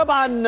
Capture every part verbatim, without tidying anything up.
طبعا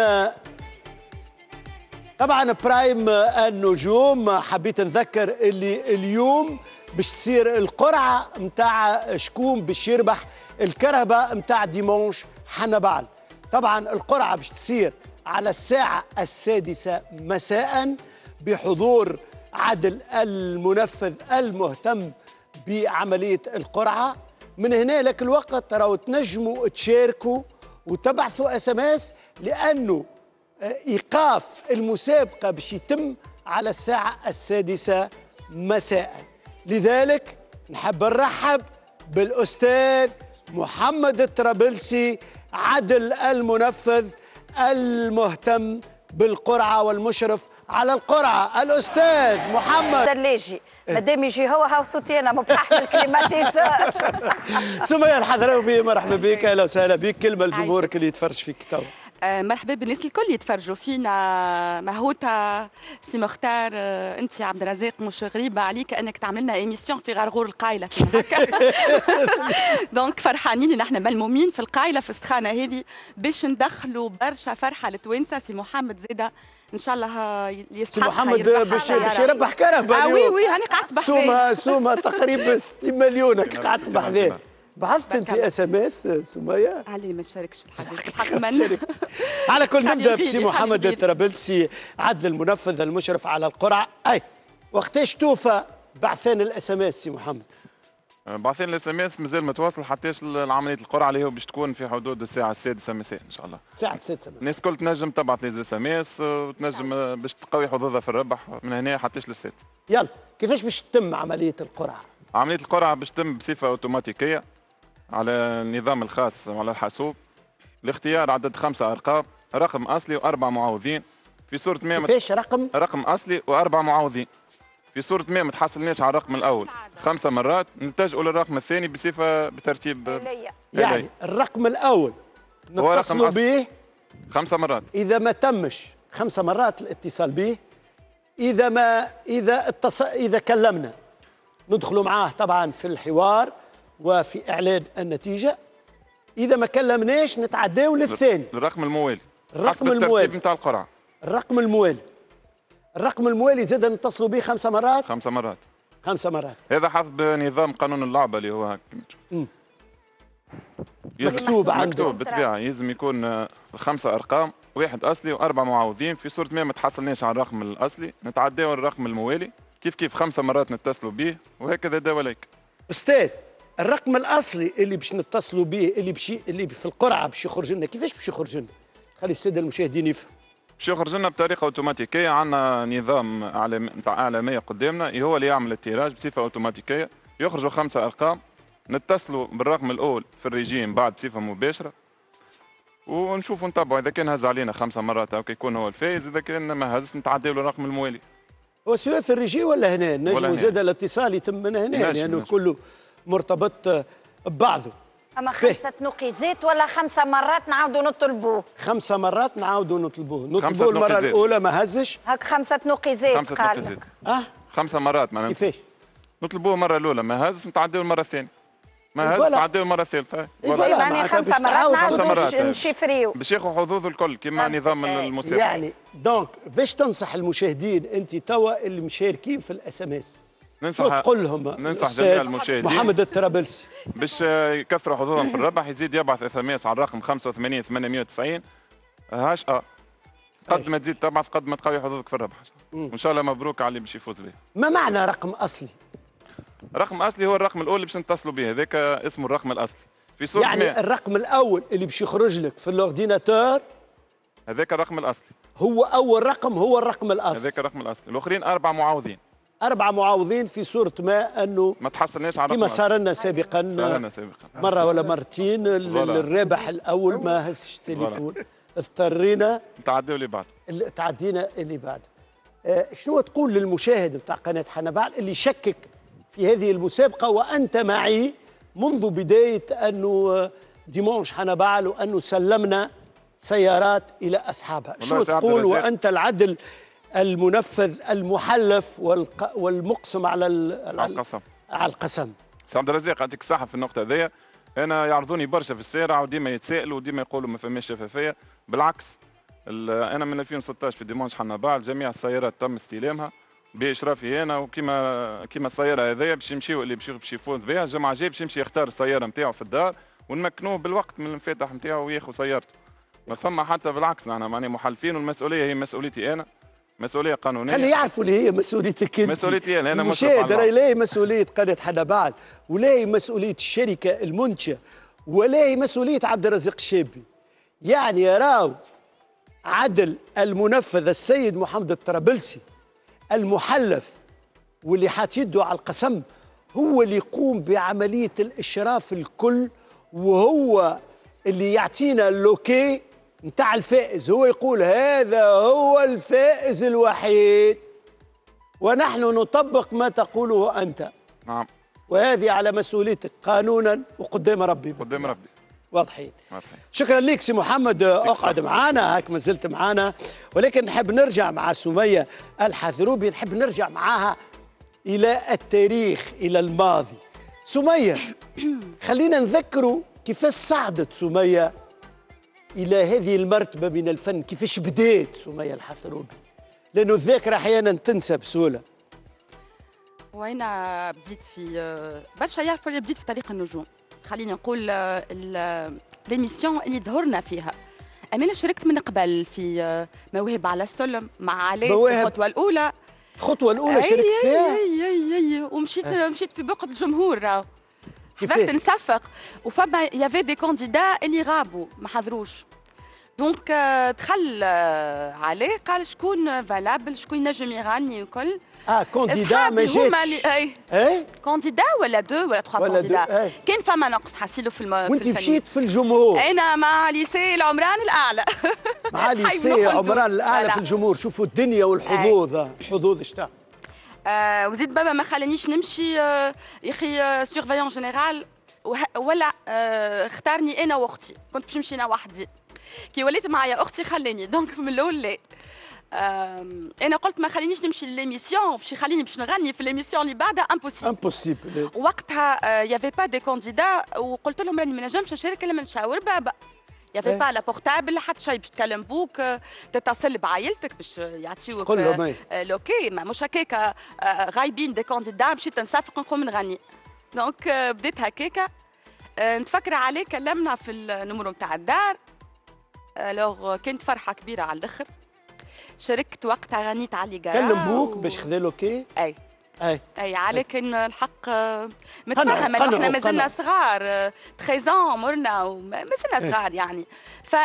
طبعا برايم النجوم حبيت نذكر اللي اليوم باش تصير القرعه نتاع شكون باش يربح الكرهبه نتاع ديمونش حنبعل. طبعا القرعه باش تصير على الساعه السادسه مساء بحضور عدل المنفذ المهتم بعمليه القرعه. من هنا لك الوقت راهو تنجموا تشاركوا وتبعثوا اس ام اس لانه ايقاف المسابقه باش يتم على الساعه السادسه مساء. لذلك نحب نرحب بالاستاذ محمد الطرابلسي عدل المنفذ المهتم بالقرعه والمشرف على القرعه الاستاذ محمد دلاجي. مادام يجي هو هاو صوتي انا مبحح بالكليماتيزور. سمية الحضراوي مرحبا بك، اهلا وسهلا بك. كلمه لجمهورك اللي يتفرج فيك تو. مرحبا بالناس الكل يتفرجوا فينا. مهوتة سي مختار، انت عبد الرزاق مش غريبه عليك انك تعمل لنا ايميسيون في غرغور القايله دونك فرحانين نحن ملمومين في القايله في السخانه هذه باش ندخلوا برشا فرحه للتوانسه. سي محمد زاده ان شاء الله يستحق. سي محمد باش باش يربح كرهبه. اه وي وي هاني قعدت بحذاه. سومه سومه تقريبا ستين مليون قعدت بحذاه. بعثت انت اس ام اس سمية؟ علي ما تشاركش في الحديث حق من. على كل نبدا بسي محمد الطرابلسي عدل المنفذ المشرف على القرعه. اي وقتاش توفى بعثان الاس ام اس سي محمد؟ بعثين الاس ام اس مازال متواصل حتىش عمليه القرعه اللي هو باش تكون في حدود الساعه السادسه مساء ان شاء الله. الساعه السادسه الناس الكل تنجم تبعث لي اس ام اس وتنجم باش تقوي حظوظها في الربح من هنا حتىش للسات. يلا كيفاش باش تتم عمليه القرعه؟ عمليه القرعه باش تتم بصفه اوتوماتيكيه على النظام الخاص على الحاسوب لاختيار عدد خمسة أرقام، رقم أصلي وأربع معوضين في صورة ما. كيفاش رقم؟ رقم أصلي وأربع معوضين في صورة ما ما تحصلناش على الرقم الأول خمسة مرات نلتجئوا للرقم الثاني بصفة بترتيب إلي. يعني الرقم الأول نتصلوا به خمسة مرات. إذا ما تمش خمسة مرات الاتصال به، إذا ما إذا اتصل إذا كلمنا ندخلوا معاه طبعا في الحوار وفي إعلان النتيجة. إذا ما كلمناش نتعداو للثاني الرقم الموالي الرقم الموالي نتاع القرعة. الرقم الموالي الرقم الموالي زاد نتصلوا به خمسة مرات خمسة مرات خمسة مرات. هذا حسب نظام قانون اللعبة اللي هو مكتوب عنده مكتوب بالطبيعة يلزم يكون خمسة أرقام واحد أصلي وأربع معوضين في صورة ما ما تحصلناش على الرقم الأصلي نتعداو الرقم الموالي كيف كيف خمسة مرات نتصلوا به وهكذا دواليك. أستاذ الرقم الاصلي اللي باش نتصلوا به اللي بشي اللي في القرعه باش يخرج لنا كيفاش باش يخرج لنا؟ خلي الساده المشاهدين يفهموا. باش يخرج لنا بطريقه اوتوماتيكيه. عندنا نظام اعلام نتاع اعلاميه قدامنا هو اللي يعمل التيراج بصفه اوتوماتيكيه. يخرجوا خمسه ارقام نتصلوا بالرقم الاول في الريجيم بعد بصفه مباشره ونشوفوا نتبعوا اذا كان هز علينا خمسه مرات او يكون هو الفائز، اذا كان ما هز نتعداو للرقم الموالي. هو سواء في الريجي ولا هنا نجموا زاد الاتصال يتم من هنا لانه يعني كله مرتبط ببعضه. اما خمسة نقيزات ولا خمسة مرات نعاودوا نطلبوه؟ خمسة مرات نعاودوا نطلبوه، نطلبوه المرة الأولى ما هزش. هاك خمسة نقيزات خمسة قال نقيزات. اه خمسة مرات معناها. كيفاش؟ نطلبوه المرة الأولى ما هز نتعداو المرة الثانية. ما هز نتعداو المرة الثالثة. يعني خمسة مرات نعاودوا نشفريو. باش ياخذوا حظوظ الكل كما نظام المسابقة. يعني دونك باش تنصح المشاهدين أنت توا اللي مشاركين في الاس ام اس ننصح تقول لهم ننصح جميع المشاهدين محمد الطرابلسي باش يكثروا حظوظهم في الربح يزيد يبعث اس ام اس على الرقم خمسة وثمانين ثمانمائة وتسعين هاش اه قد ما تزيد تبعث قد ما تقوي حظوظك في الربح وان شاء الله مبروك على اللي باش يفوز به. ما معنى رقم اصلي؟ رقم اصلي هو الرقم الاول اللي باش نتصلوا به هذاك اسمه الرقم الاصلي في صورة يعني ما. الرقم الاول اللي باش يخرج لك في الاورديناتور هذاك الرقم الاصلي هو اول رقم هو الرقم الاصلي. هذاك الرقم الاصلي الاخرين اربع معاوضين أربع معاوضين في صورة ما أنه ما تحصلناش على كما صار لنا سابقا صار سابقا مرة ولا مرتين الرابح الأول ما هزش التليفون اضطرينا نتعداو اللي بعده تعدينا اللي بعده. آه شنو تقول للمشاهد بتاع قناة حنبعل اللي شكك في هذه المسابقة وأنت معي منذ بداية أنه ديمونش حنبعل وأنه سلمنا سيارات إلى أصحابها، شنو تقول وأنت العدل المنفذ المحلف والمقسم على على القسم على القسم؟ سي عبد الرزاق يعطيك الصحة في النقطة هذيا. انا يعرضوني برشا في الشارع وديما يتسائلوا وديما يقولوا ما فماش شفافيه. بالعكس انا من ألفين وستة عشر في ديمونش حنابال جميع السيارات تم استلامها باشرافي انا، وكيما كيما السياره هذيا باش يمشيو اللي باش باش يفوز بها الجمعه الجايه باش يمشي يختار السياره نتاعو في الدار ونمكنوه بالوقت من الانفتاح نتاعو وياخذ سيارته. ما فما حتى بالعكس نحن ماني محلفين، والمسؤوليه هي مسؤوليتي انا، مسؤوليه قانونيه. خلي يعرفوا اللي هي مسؤوليتك انت. مسؤوليتي انا، انا المشاهد راهي لا هي مسؤوليه قناه حنابال ولا هي مسؤوليه الشركه المنتجه ولا هي مسؤوليه عبد الرزاق الشابي. يعني راهو عدل المنفذ السيد محمد الطرابلسي المحلف واللي حاط يده على القسم هو اللي يقوم بعمليه الاشراف الكل، وهو اللي يعطينا اللوكي نتاع الفائز، هو يقول هذا هو الفائز الوحيد ونحن نطبق ما تقوله أنت. نعم. وهذه على مسؤوليتك قانونا وقدام ربي. قدام ربي. واضحين. شكرا لك سي محمد، اقعد معنا هاك ما زلت معنا، ولكن نحب نرجع مع سمية الحثروبي، نحب نرجع معها إلى التاريخ إلى الماضي. سمية خلينا نذكروا كيفاش صعدت سمية إلى هذه المرتبة من الفن، كيفاش بديت سمية الحثروبي، لأنه الذاكرة أحيانا تنسى بسهولة. وين بديت في برشا يعرفوا اللي بديت في طريق النجوم، خليني نقول ليميسيون اللي ظهرنا فيها. أمانة شاركت من قبل في مواهب على السلم مع علاء في الخطوة الأولى. الخطوة الأولى شاركت فيها؟ أي أي أي ومشيت أه. مشيت في بقعة الجمهور، حضرت نصفق وفما يافي دي كانديدا اللي غابوا ما حضروش. دونك دخل علاء قال شكون فالابل شكون ينجم يغني وكل. اه كانديدا ما جاتش. اي اي كانديدا ولا دو ولا تخوا كانديدا. كان فما نقص حسيلو في الم... وانت مشيت في الجمهور. انا مع ليسي العمران الاعلى. مع ليسي العمران الاعلى في الجمهور. شوفوا الدنيا والحظوظ، الحظوظ اشتا. آه وزيد بابا ما خلانيش نمشي آه يا اخي سيرفيون جينيرال ولا آه اختارني انا واختي، كنت باش نمشي انا وحدي. كي وليت معايا اختي خلاني، دونك من الاول لا. انا قلت ما خلينيش نمشي لليميسيون باش يخليني باش نغني في ليميسيون اللي بعدها امبوسيبل. امبوسيبل. وقتها يافي با دي كانديدا وقلت لهم راني ما نجمش نشارك الا من نشاور بابا. يافي با لا بورتابل حتى شيء باش تكلم بوك تتصل بعائلتك باش يعطيوك لوكي، ما مش هكاك غايبين دي كانديدا مشيت نصفق نقوم نغني. دونك بديت هكاكا. نتفكر عليه كلمنا في النمرو نتاع الدار. الوغ كانت فرحه كبيره على الاخر. شاركت وقتها غنيت علي جارا. كلم بوك و... باش خذا لوكي؟ اي اي اي على كان الحق متفهم انه احنا مازلنا صغار تريز ans مرنا ومازلنا صغار يعني. ف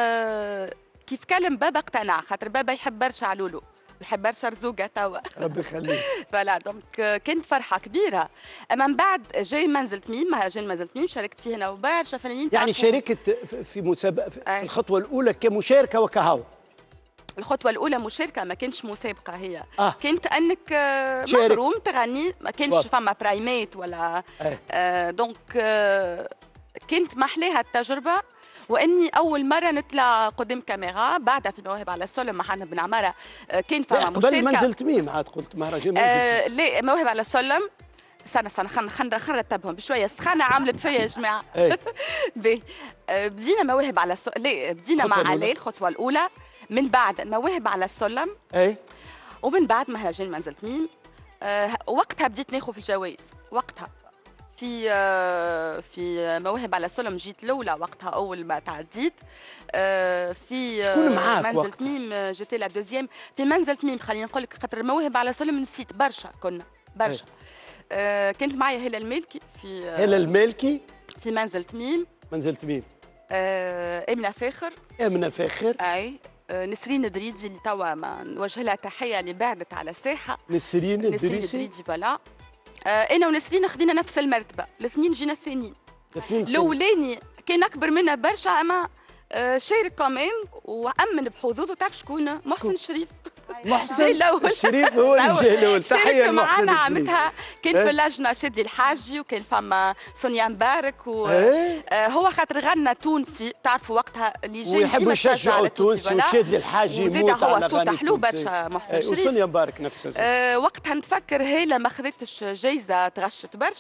كيف كلم بابا اقتنع، خاطر بابا يحب برشا علولو يحب برشا رزوقه توا. ربي يخليك. فوالا دونك كانت فرحه كبيره. اما من بعد جاي منزل تميم، مهرجان منزل تميم شاركت فيه انا وبرشا فنانين. يعني شاركت في مسابقه في الخطوه الاولى كمشاركه وكهو. الخطوه الاولى مشاركه ما كانش مسابقه هي. آه. كانت انك محروم تغني، ما كانش فما برايمات ولا آه دونك آه كانت محلاها التجربه، واني اول مره نطلع قدام كاميرا بعدها في مواهب على السلم مع حنا بن عماره. آه كان فما مشاركه قبل منزل تميم عاد قلت مهرجان منزل آه لا مواهب على السلم. استنى استنى خلينا خلينا نرتبهم بشويه، السخانه عملت فيا يا جماعه. باهي آه بدينا مواهب على السلم، لا بدينا مع علاء الخطوه الاولى، من بعد مواهب على السلم اي ومن بعد مهرجان منزل تميم. أه وقتها بديت ناخذ في الجوائز، وقتها في أه في مواهب على السلم جيت الاولى وقتها اول ما تعديت. أه في شكون معاك منزل وقتها؟ تميم جيتي لا دوزيام في منزل تميم. خليني نقول لك خاطر مواهب على السلم نسيت برشا، كنا برشا. أه كانت معايا هلا المالكي في أه هلا المالكي في منزل تميم. منزل تميم. أه امنه فاخر. امنه فاخر. اي نسرين الدريدي اللي توا ما نوجه لها تحيه اللي بعدت على الساحه. نسرين الدريدي. نسرين الدريدي فوالا. آه انا ونسرين خدينا نفس المرتبه، الاثنين جينا الثانيين. الاولاني كان اكبر منا برشا اما آه شارك كمان وامن بحظوظه. تعرف شكون؟ محسن الشريف. محسن الشريف هو الجهه الاول. تحيه لمحسن الشريف. عمتها كان في اللجنه شادي الحاجي وكان فما سونيا مبارك و ايه؟ آه هو خاطر غنى تونسي تعرفوا وقتها اللي جاي ويحبوا يشجعوا التونسي وشادي الحاجي يموت على هو صوته حلو برشا محسن الشريف. وسونيا مبارك نفسها. آه وقتها نتفكر هاله ما خذتش جايزه تغشت برشا.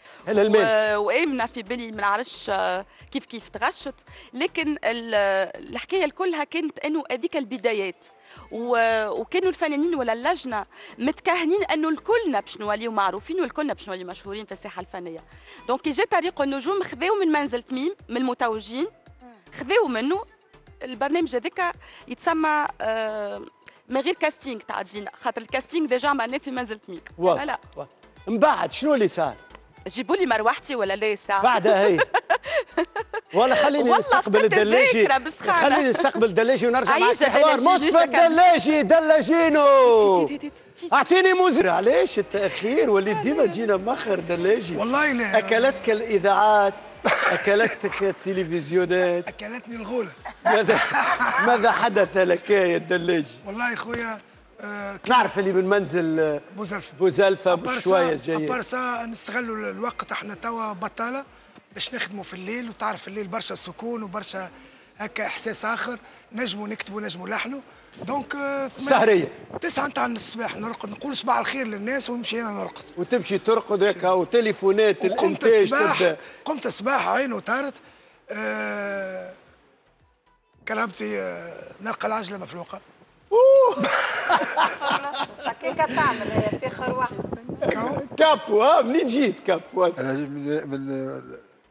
هلا المال وامنه في بالي ما نعرفش كيف كيف تغشت، لكن الحكايه الكلها كانت انه هذيك البدايات، وكانوا الفنانين ولا اللجنه متكهنين انه الكلنا باش نوليو معروفين والكلنا باش نوليو مشهورين في الساحه الفنيه. دونك كي جا طريق النجوم خذاو من منزل تميم من المتوجين، خذاو منه البرنامج هذاك يتسمى آه من غير كاستينغ تاع دينا، خاطر الكاستينغ ديجا عملناه في منزل تميم. لا من بعد شنو اللي صار؟ جيبوا لي مروحتي ولا لا ساعه بعدها هي ولا خليني نستقبل الدلاجي، خليني نستقبل الدلاجي ونرجع معك في حوار. مصطفى الدلاجي دلاجينو اعطيني موزر. علاش التاخير؟ وليت ديما تجينا مخر دلاجي. والله لا اكلتك الاذاعات، اكلتك التلفزيونات، اكلتني الغوله. ماذا ماذا حدث لك يا الدلاجي؟ والله يا خويا آه نعرف اللي من منزل بوزلفه بوزلفه بشويه جاي. أبارسا نستغلوا الوقت، احنا توا بطاله باش نخدموا في الليل، وتعرف الليل برشا سكون وبرشا هكا احساس اخر، نجموا نكتبوا نجموا نلحنوا. دونك السهريه تسعة نتاع الصباح نرقد، نقول صباح الخير للناس ونمشي انا نرقد. وتمشي ترقد هكا وتليفونات الانتاج تبدا. قمت الصباح عينه طارت آه كرهبتي آه نلقى العجله مفلوقه. اوه هكاك تعمل هي في خير وقت. كابو ها منين جيت كابو؟ من من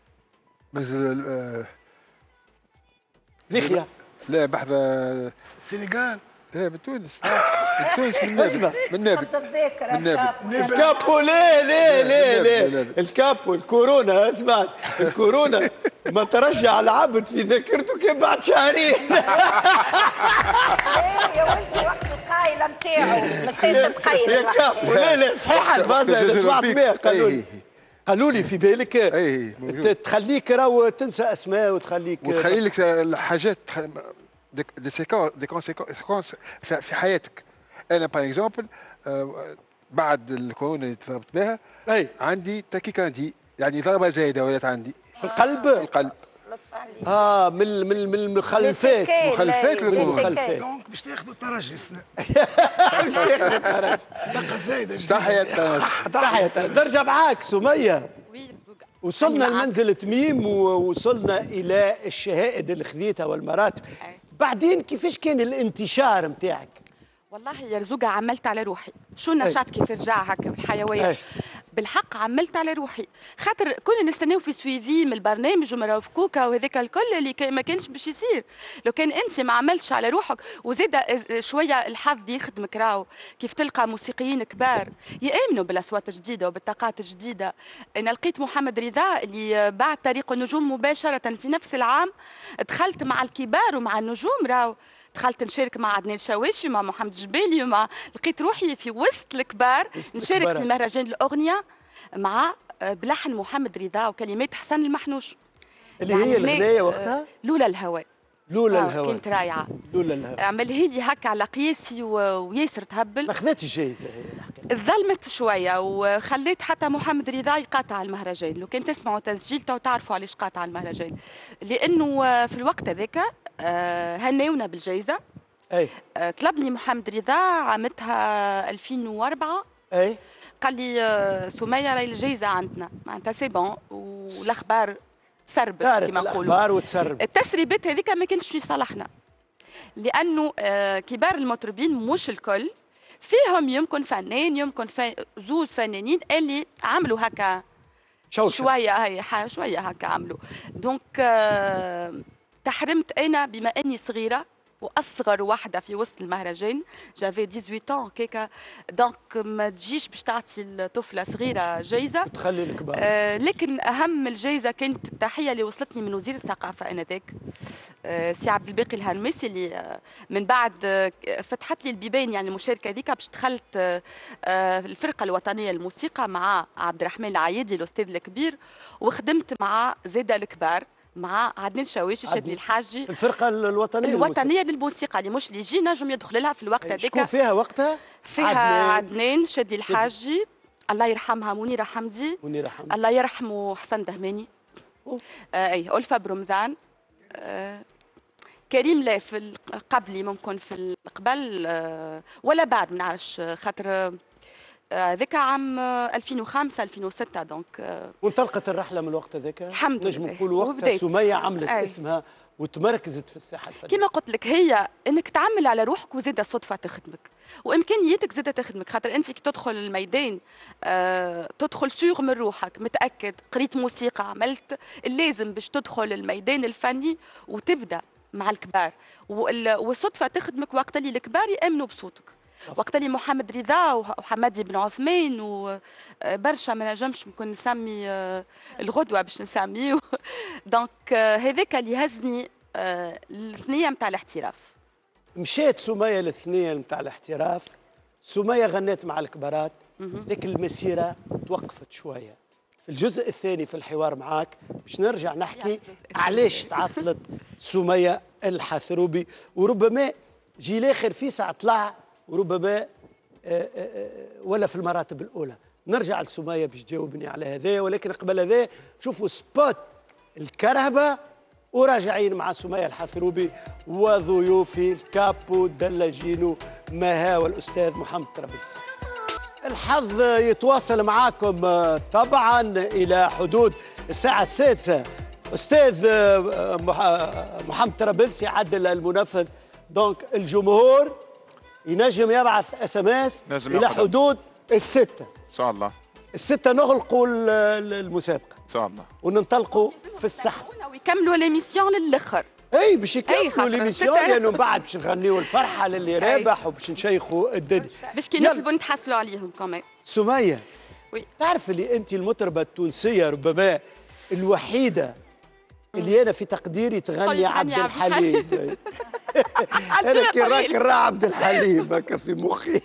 من ليخيا. لا بحذا السنغال. لا من تونس. من تونس من نابل. من نابل. من نابل. الكابو لا لا لا لا الكابو الكورونا. اسمع الكورونا ما ترجع العبد في ذاكرته كان بعد شهرين. يا ولدي وقت القايله نتاعو مستني تقيل يا كابو. لا لا صحيحه الفازه اللي سمعت بها قالوا لي قالوا لي في بالك تخليك راهو تنسى اسماء وتخليك وتخلي لك الحاجات دي سيكونس دي كونسيكونس في حياتك. انا باغ اكزومبل بعد الكورونا اللي ضربت بها عندي تاكيكاردي، يعني ضربه زايده ولات عندي في القلب. في القلب اه من من من المخلفات. مخلفات المخلفات. دونك باش تاخذوا الترجي السنه. باش تاخذوا الترجي. دقه زايده. تحيه تحيه. نرجع معاك سميه. وصلنا لمنزل تميم ووصلنا الى الشهائد اللي خذيتها والمراتب. بعدين كيفاش كان الانتشار نتاعك؟ والله يا رزوقة عملت على روحي، شو النشاط كيف رجع هكا بالحيوية. بالحق عملت على روحي، خاطر كنا نستناو في سويفي من البرنامج ومن كوكا وهذاك الكل اللي ما كانش باش يصير لو كان انت ما عملتش على روحك. وزاد شويه الحظ يخدمك، راهو كيف تلقى موسيقيين كبار يامنوا بالاصوات الجديده وبالطاقات الجديده. انا لقيت محمد رضا اللي بعد طريق النجوم مباشره في نفس العام دخلت مع الكبار ومع النجوم، راهو دخلت نشارك مع عدنان شواشي مع محمد جبالي ومع لقيت روحي في وسط الكبار نشارك في مهرجان الاغنيه مع بلحن محمد رضا وكلمات حسن المحنوش اللي يعني هي الغنايه وقتها لولا الهواء. لولا الهواء كانت رايعه. لولا الهواء عملها لي هكا على قياسي وياسر تهبل. ما خذتش الجائزه هي الحكايه. ظلمت شويه وخليت حتى محمد رضا يقاطع المهرجان. لو كان تسمعوا تسجيل تو تعرفوا علاش قاطع المهرجان، لانه في الوقت هذاك هناونا بالجائزه. اي طلبني محمد رضا عامتها ألفين وأربعة. اي قال لي سميه راهي الجائزه عندنا معناتها سي بون، والاخبار تسربت كما نقولوا. الاخبار وتسرب. التسريبات هذيك ما كانش في صالحنا، لانه كبار المطربين مش الكل فيهم يمكن فنان يمكن فن... زوز فنانين اللي عملوا هكا شوشة. شويه هي شويه هكا عملوا. دونك تحرمت انا بما اني صغيره واصغر واحده في وسط المهرجان، جافي ثمانية عشر هكاكا. دونك ما تجيش باش تعطي الطفله صغيره جايزه تخلي الكبار. آه لكن اهم الجايزه كانت التحيه اللي وصلتني من وزير الثقافه انذاك آه سي عبد الباقي الهرمسي، اللي آه من بعد آه فتحت لي البيبان يعني المشاركه هذيك باش دخلت آه آه الفرقه الوطنيه للموسيقى مع عبد الرحمن العايدي الاستاذ الكبير، وخدمت مع زاده الكبار مع عدنان شواشي شادلي الحاجي في الفرقه الوطنيه الوطنيه للموسيقى اللي مش اللي يجي نجم يدخل لها في الوقت هذاك. شكون فيها وقتها؟ فيها عدنان, عدنان شادلي الحاجي، الله يرحمها منيره حمدي، منيره حمدي، الله يرحمه حسن دهماني، آه اي ألفة برمضان، آه كريم لا في قبلي ممكن في القبل آه ولا بعد ما نعرفش خاطر هذاك عام ألفين وخمسة ألفين وستة دونك. وانطلقت الرحله من الوقت هذاك. الحمد لله. نجم نقولوا وقتها سميه عملت أي. اسمها وتمركزت في الساحه الفنيه. كما قلت لك هي انك تعمل على روحك وزيد الصدفه تخدمك وامكانياتك زيد تخدمك، خاطر انت كي تدخل الميدان آه تدخل سوغ من روحك متاكد، قريت موسيقى، عملت اللازم باش تدخل الميدان الفني وتبدا مع الكبار، والصدفه تخدمك وقت اللي الكبار يامنوا بصوتك. وقت اللي محمد رضا وحمادي بن عثمان وبرشا ما نجمش نكون نسمي الغدوه باش نسميه دونك هذاك اللي هزني الثنيه نتاع الاحتراف. مشيت سميه للثنيه نتاع الاحتراف، سميه غنت مع الكبارات، لكن المسيره توقفت شويه. في الجزء الثاني في الحوار معاك باش نرجع نحكي علاش تعطلت سميه الحثروبي، وربما جيل اخر في ساعه طلع وربما ولا في المراتب الاولى. نرجع لسميه باش تجاوبني على هذا، ولكن قبل هذا شوفوا سبوت الكرهبه وراجعين مع سميه الحثروبي وضيوفي الكابو دلاجينو مها والاستاذ محمد طرابلسي. الحظ يتواصل معاكم طبعا الى حدود الساعه السادسة. استاذ محمد طرابلسي عدل المنفذ، دونك الجمهور ينجم يبعث اس ام اس الى حدود الستة ان شاء الله. الستة نغلقوا المسابقة ان شاء الله وننطلقوا في السحب ويكملوا ليميسيون للاخر. اي باش يكملوا ليميسيون لانه بعد باش نغنيوا الفرحة للي رابح وباش نشيخوا الدنيا باش كي نطلبوا نتحصلوا عليهم كمان. سمية وي. تعرف اللي انت المطربة التونسية ربما الوحيدة اللي انا في تقديري تغني عبد الحليم. انا كي راك نرى عبد الحليم هكا في مخي.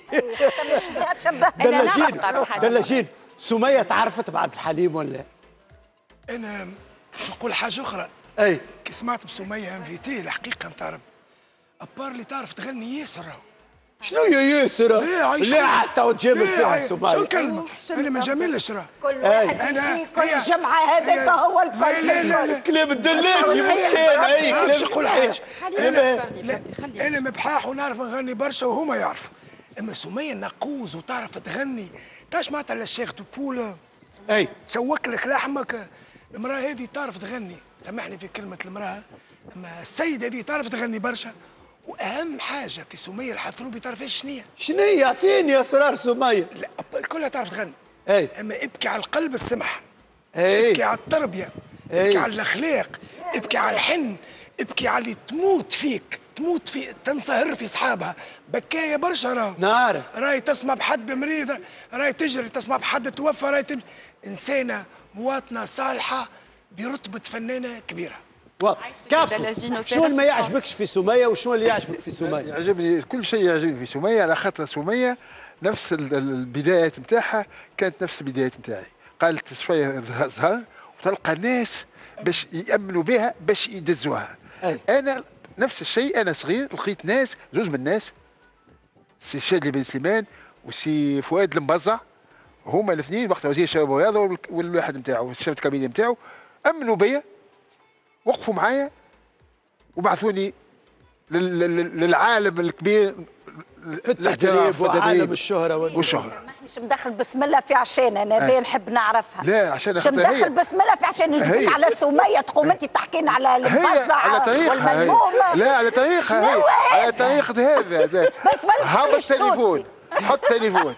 دلاجين دلاجين سميه تعرفت بعبد الحليم ولا؟ انا نقول حاجه اخرى. اي كي سمعت بسميه انفيتي الحقيقه نتعرف ابار اللي تعرف تغني ياسر. شنو يا ياسر؟ لا حتى وتجامل فيها سميه. شو كلمه؟ انا ما نجاملش راه. كل واحد يجي كل جمعه هذاك هو الكل. لا لا لا كلام الدلاجي مخينا. اي كلام نقول حاجه. انا انا مبحاح ونعرف نغني برشا وهما يعرفوا، اما سميه نقوز وتعرف تغني. تعرف معناتها الشيخ توبول اي تسوك لك لحمك. المراه هذه تعرف تغني، سامحني في كلمه المراه، اما السيده هذه تعرف تغني برشا. واهم حاجه في سميه الحثروبي تعرف ايش شنية؟ شنية؟ اعطيني اسرار سميه. لا كلها تعرف تغني. اي اما ابكي على القلب السمح. اي ابكي على التربيه، ابكي على الاخلاق، ابكي على الحن، ابكي على اللي تموت فيك، تموت في تنصهر في اصحابها. بكايه برشا راهو. نعرف. راهي تسمع بحد مريض، راهي تجري تسمع بحد توفى، راهي تب... انسانه مواطنه صالحه برتبه فنانه كبيره. كابو شو اللي ما يعجبكش في سميه وشو اللي يعجبك في سميه؟ يعجبني كل شيء يعجبني في سميه، على خاطر سميه نفس البدايات نتاعها كانت نفس البدايات نتاعي. قالت شويه ظهر وتلقى الناس باش يامنوا بها باش يدزوها. أي. انا نفس الشيء، انا صغير لقيت ناس، زوج من الناس، سي شادلي بن سليمان وسي فؤاد المبزع، هما الاثنين وقتها وزير الشباب والرياضه والواحد نتاعو الشباب الكابيني نتاعو، امنوا بيا وقفوا معايا وبعثوني للعالم الكبير في التدريب وعالم الشهره والشهره. مش مدخل بسم الله في عشان انا هذه نحب نعرفها. لا عشان مش مدخل بسم الله في عشان نجبدك على سميه تقوم انت تحكينا على المبزع والملمومه. لا على طريقها هي، على طريقه هذا. هبط التليفون، حط تليفون.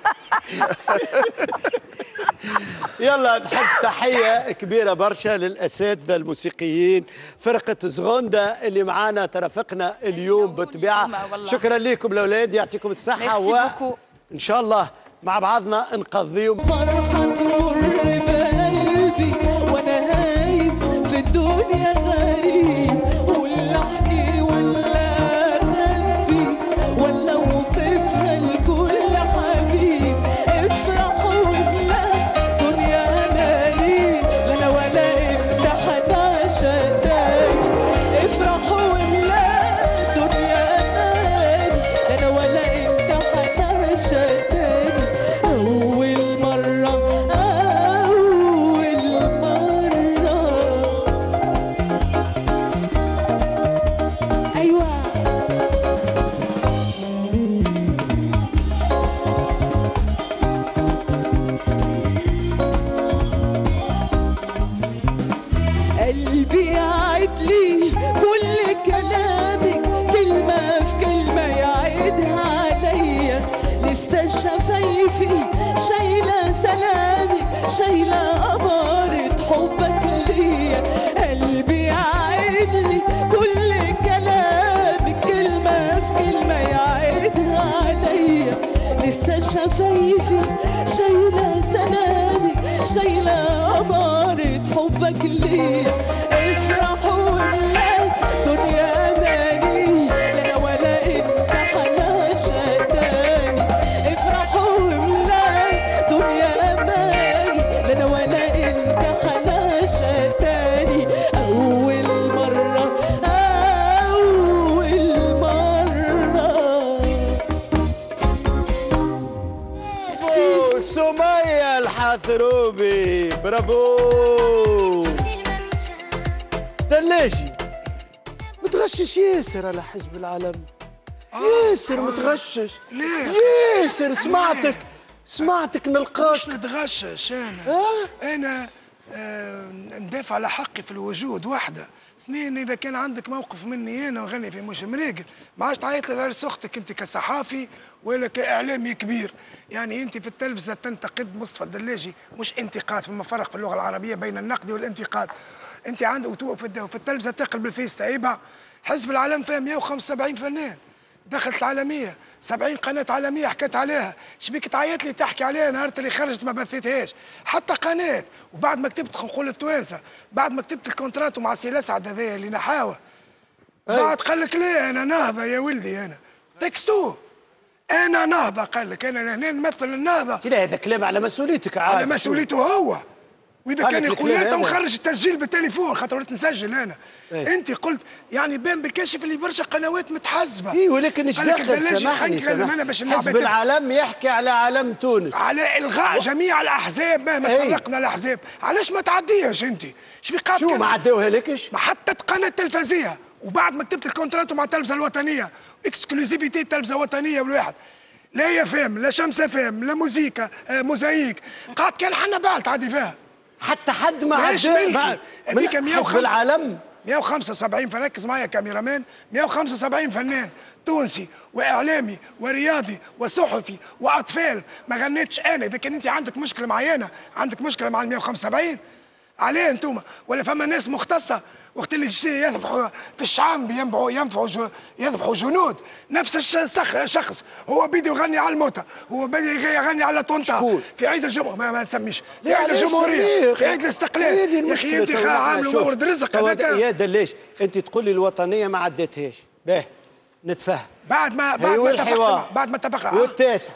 يلا نحب تحيه كبيره برشا للاساتذه الموسيقيين فرقه زغوندا اللي معانا ترافقنا اليوم بالطبيعه. شكرا لكم الاولاد، يعطيكم الصحه وان شاء الله مع بعضنا نقضيو فرحه تمر بقلبي وانا هايب في الدنيا غريب، ولا احكي ولا اخبي ولا اوصفها لكل حبيب. افرحوا ولا دنيا اماني لا انا ولا انت حنعشق تاني. افرحوا ولا دنيا اماني لا انا ولا انت حنعشق تاني. اول مره اول مره شفايفي شايلة سلامي شايلة أمارة حبك ليا افرحوا ولا دنيا أماني لا أنا ولا أنت حناشة تاني افرحوا ولا دنيا أماني لا أنا ولا أنت حناشة تاني أول مرة أول مرة. سمية الحثروبي برافو. دلاشي متغشش ياسر على حزب العالم. ياسر متغشش. ليه؟ ياسر سمعتك سمعتك نلقاك. مش نتغشش انا. آه؟ انا آه ندافع على حقي في الوجود واحده. اثنين اذا كان عندك موقف مني انا وغني في مش مريقل ما عادش تعيط لي عرس اختك انت كصحافي ولا كاعلامي كبير. يعني انت في التلفزه تنتقد مصطفى الدلاجي مش انتقاد، فما فرق في اللغه العربيه بين النقد والانتقاد. انت عندك في التلفزه تقل بالفيس تايبه. حزب العالم فيها مئة وخمسة وسبعين فنان دخلت العالميه، سبعين قناه عالميه حكت عليها، شبيك تعيط لي تحكي عليها نهار اللي خرجت ما بثيتهاش حتى قناه. وبعد ما كتبت نقول التوانسه بعد ما كتبت الكونتراتو مع سي الاسعد هذايا اللي نحاوه بعد قال لك ليه انا نهضه يا ولدي انا تكستو انا نهضه قال لك انا هنا نمثل النهضه. لا هذا كلام على مسؤوليتك عاد. على مسؤوليته هو. واذا كان يقول لي انت مخرج التسجيل بالتليفون خاطر وليت نسجل انا. أي. انت قلت يعني بان بالكاشف اللي برشا قنوات متحزبه. اي ولكن ايش دخل سامحني سامحني حزب العالم يحكي على عالم تونس على الغاء و... جميع الاحزاب مهما فرقنا الاحزاب. علاش ما تعديهاش انت؟ شو بقى شو ما عداوها لكش؟ حتى قناه تلفزيه وبعد ما كتبت الكونتراتو مع التلفزه الوطنيه اكسكلوزيفيتي التلفزه الوطنيه بالواحد لا يا فهم لا شمس فهم لا موزيكا آه موزايك قاعد كان حنا بعد تعدي فيها حتى حد ما عدى هذيك مئة وخمسة العالم مئة وخمسة وسبعين فركز معايا كاميرامان مئة وخمسة وسبعين فنان تونسي واعلامي ورياضي وصحفي واطفال ما غنيتش انا. اذا كان انت عندك مشكله معايا انا عندك مشكله مع ال مئة وخمسة وسبعين عليه انتم ولا فما ناس مختصه وقت اللي يذبحوا في الشعب ينبعوا ينفعوا يذبحوا جنود نفس الشخص هو بيدي يغني على الموتى هو بيدي يغني على طنطا في عيد الجمهوريه ما, ما نسميش في عيد الجمهوريه في عيد الاستقلال يا اخي انت عامل مورد رزق هذاك يا دلاش انت تقول لي الوطنيه ما عدتهاش باهي نتفهم بعد ما بعد ما اتفقنا بعد ما اتفقنا والتاسع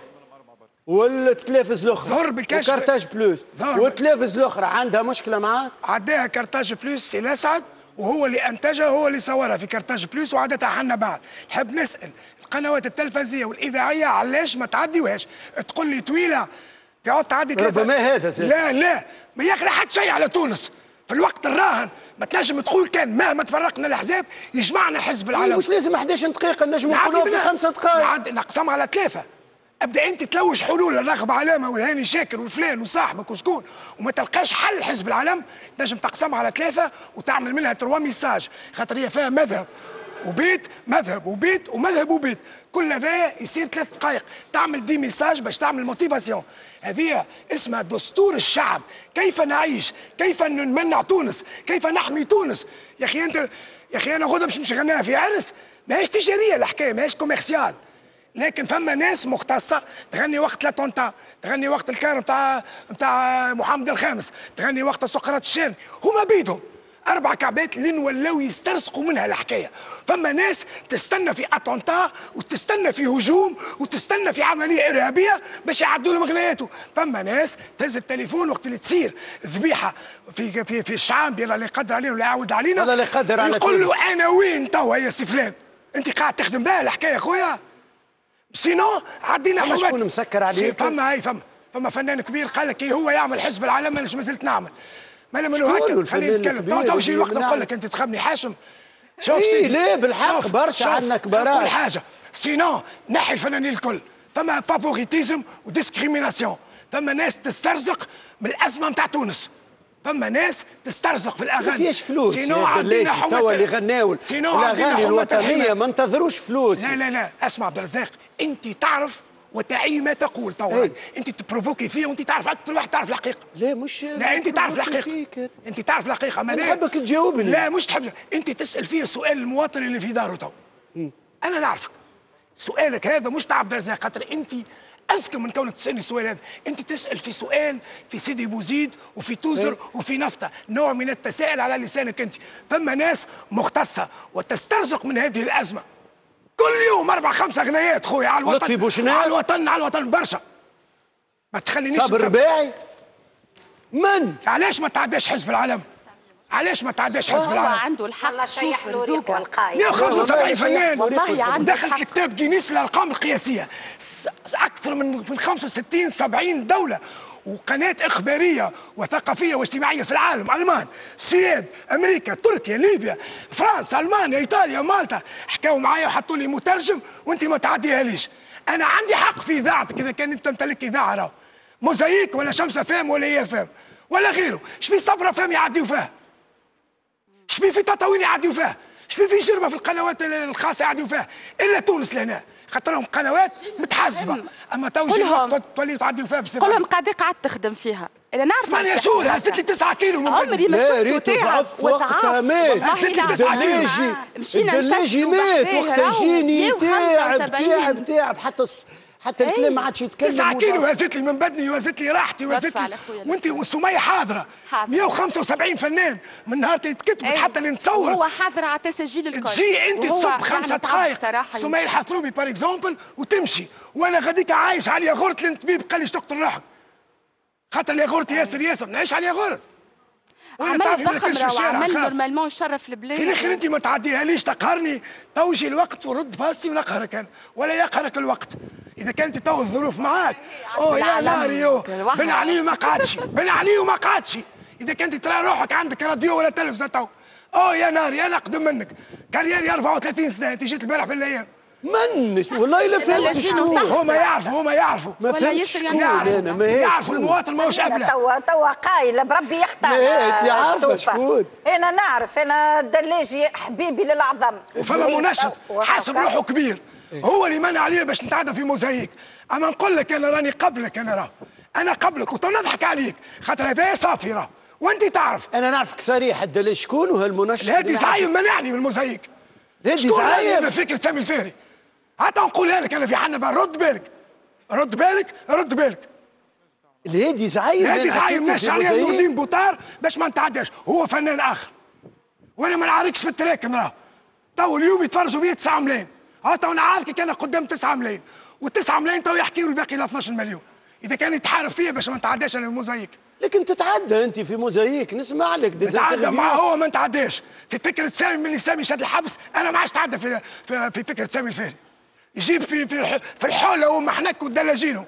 والتلفز الاخرى ظهر بالكشف وكارتاج بلوس والتلفز الاخرى عندها مشكله معاه عداها كارتاج بلوس سي الاسعد وهو اللي انتجها هو اللي صورها في كارتاج بلوس وعادتها حنا بعد. نحب نسال القنوات التلفزيه والاذاعيه علاش ما تعديوهاش؟ تقول لي طويله تقعد تعدي ثلاثه ربما هذا لا لا ما يقرا حتى شيء على تونس في الوقت الراهن ما تنجم تقول كان مهما تفرقنا الاحزاب يجمعنا حزب العالم. مش لازم احد عشر دقيقه نجم نقولوها في خمسة دقائق نقسم على ثلاثه. ابدا انت تلوش حلول الرغبه علامه والهاني شاكر والفلان وصاحبك وشكون وما تلقاش حل حزب العالم تنجم تقسمها على ثلاثه وتعمل منها تروا ميساج خاطر هي فيها مذهب وبيت مذهب وبيت ومذهب وبيت كل هذا يصير ثلاث دقائق تعمل دي ميساج باش تعمل موتيفاسيون. هذه اسمها دستور الشعب. كيف نعيش كيف نمنع تونس كيف نحمي تونس. يا اخي انت يا اخي انا غدا باش نمشي نغنيها في عرس ماهيش تجاريه الحكايه ماهيش كوميرسيال لكن فما ناس مختصه تغني وقت لا طونطا تغني وقت الكار نتاع نتاع محمد الخامس تغني وقت سقراط الشام هما بيدهم اربع كعبات لين ولاو يسترزقوا منها الحكايه. فما ناس تستنى في اتونتا وتستنى في هجوم وتستنى في عمليه ارهابيه باش يعدوا لهم غناياته. فما ناس تهز التليفون وقت اللي تصير ذبيحه في في في الشعب يلا اللي يقدر علينا ولا يعود علينا هذا اللي يقدر على يقول له انا وين توا يا سي فلان انت قاعد تخدم بها الحكايه يا خويا سينو عدينا حوات شكون مسكر عليك فما هاي فما فما فنان كبير قال لك هو يعمل حزب العالم انا ما زلت نعمل ما انا منو هكا خليني نتكلم تو تو شي الوقت نقول لك انت تخبني حاشم شوف إيه ليه بالحق برشا عندنا كبارات كل حاجه سينو نحي الفنانين الكل فما فافوريتيزم وديسكريميناسيون فما ناس تسترزق من الازمه نتاع تونس فما ناس تسترزق في الاغاني ما فيش فلوس سينو عندنا حومه توا اللي غناو الاغاني الوطنيه ما انتظروش فلوس. لا لا لا اسمع عبد الرزاق انت تعرف وتعي ما تقول توا انت تبروفوكي فيه وانت تعرف اكثر واحد تعرف الحقيقه. لا مش لا انت تعرف الحقيقه انت تعرف الحقيقه ما نحبك تجاوبني. لا مش تحب انت تسال فيه سؤال المواطن اللي في داره تو انا نعرفك سؤالك هذا مش تاع عبد الرزاق خاطر انت اذكى من كونك تسالني السؤال هذا. انت تسال في سؤال في سيدي بوزيد وفي توزر وفي نفطه، نوع من التساؤل على لسانك انت. ثم ناس مختصه وتسترزق من هذه الازمه كل يوم اربع خمسه غنايات خويا على الوطن، لطفي بوشناق، على الوطن على الوطن برشا. ما تخلينيش صابر رباعي. من؟ علاش ما تعداش حزب العالم؟ علاش ما تعداش حزب العالم؟ هو عنده الحق. الله شيح له ريق والقايد. يا خمسة وسبعين فنان والله عنده دخل في كتاب جينيس للارقام القياسيه، اكثر من من خمسة وستين سبعين دوله وقناه اخباريه وثقافيه واجتماعيه في العالم، المان، السويد، امريكا، تركيا، ليبيا، فرنسا، المانيا، ايطاليا، مالطا، حكاوا معايا وحطوا لي مترجم وانت ما تعديها ليش. انا عندي حق في اذاعتك اذا كان انت تمتلك اذاعه، راهو موزايك ولا شمس فام ولا هي فام ولا غيره. شبي صبرا فام يعديوا فيها؟ شبي في تطاوين يعديوا فيها؟ شبي في جربه في القنوات الخاصه يعديوا فيها؟ الا تونس لهنا خاطر لهم قنوات متحزبه، اما تو يجي الوقت تولي تعديوا فيها بسبب قول لهم قاعد قاعد تخدم فيها. انا نعرف ثمانية شهور هزت لي تسعة كيلو من عمري ما لا شفته ريت تاعب تعف وقتها مات. الدلاجي الدلاجي مات وقتها جيني تعب تعب تعب حتى حتى الكلام ما عادش يتكلم. تسعة كيلو هزت لي من بدني وهزت لي راحتي وهزت لي وانت والسميه حاضره مئة وخمسة وسبعين فنان من نهار تكتب حتى اللي نتصور هو حاضر على تسجيل الكل. تجي انت تصب خمسة دقائق سميه الحثروبي بار اكزومبل وتمشي، وانا غاديك عايش على الياغورت اللي الطبيب قال لي تقتل روحك خاطر الياغورت ياسر ياسر نعيش على الياغورت. وانا تعرف ضخم راهو عمل نورمالمون شرف البلاد. في الاخر انت ما تعديها ليش تقهرني؟ تو يجي الوقت ورد فاستي ونقهرك انا ولا يقهرك الوقت. اذا كانت تو الظروف معاك اوه يا ناري اوه بن علي ما قعدش بن علي وما قعدش. اذا كنت ترى روحك عندك راديو ولا تلفزه تو اوه يا ناري انا اقدم منك كاريري أربعة وثلاثين سنه انت جيت البارح في الايام. من والله لا فهمت شكون هما يعرفوا هما يعرفوا ما فهمتش شكون انا ما يعرفوا المواطن ماهوش ابله. توا توا قايله بربي يختار. انت عارفه شكون انا نعرف انا دلاجي حبيبي للعظم وفما منشط حاسب روحه كبير هو اللي منع عليه باش نتعدى في موزايك. اما نقول لك انا راني قبلك انا راه انا قبلك وتو نضحك عليك خاطر هذا صافي راه وانت تعرف. انا نعرفك صريح الدلاجي شكون وهالمنشط الهادي زعيم منعني من الموزايك. الهادي زعيم فكره سامي الفاري حتى نقولها لك انا في حنبه رد بالك رد بالك رد بالك. الهادي زعيم الهادي زعيم ماشي عليه نور الدين بوطار باش ما نتعداش هو فنان اخر وانا ما نعاركش في التراكن راه تو اليوم يتفرجوا فيه تسعة ملايين ها تو نعاركك انا قدام تسعة ملايين والتسعة ملايين تو يحكيوا الباقي ل اثناش مليون اذا كان يتحارب فيا باش ما نتعداش انا الموزايك. لكن تتعدى انت في موزايك نسمع لك تتعدى معاه هو ما نتعداش في فكره سامي ملي سامي شاد الحبس انا ما عادش تعدى في في, في فكره سامي الفاري يجيب في في في الحوله ومحنك والدلاجينو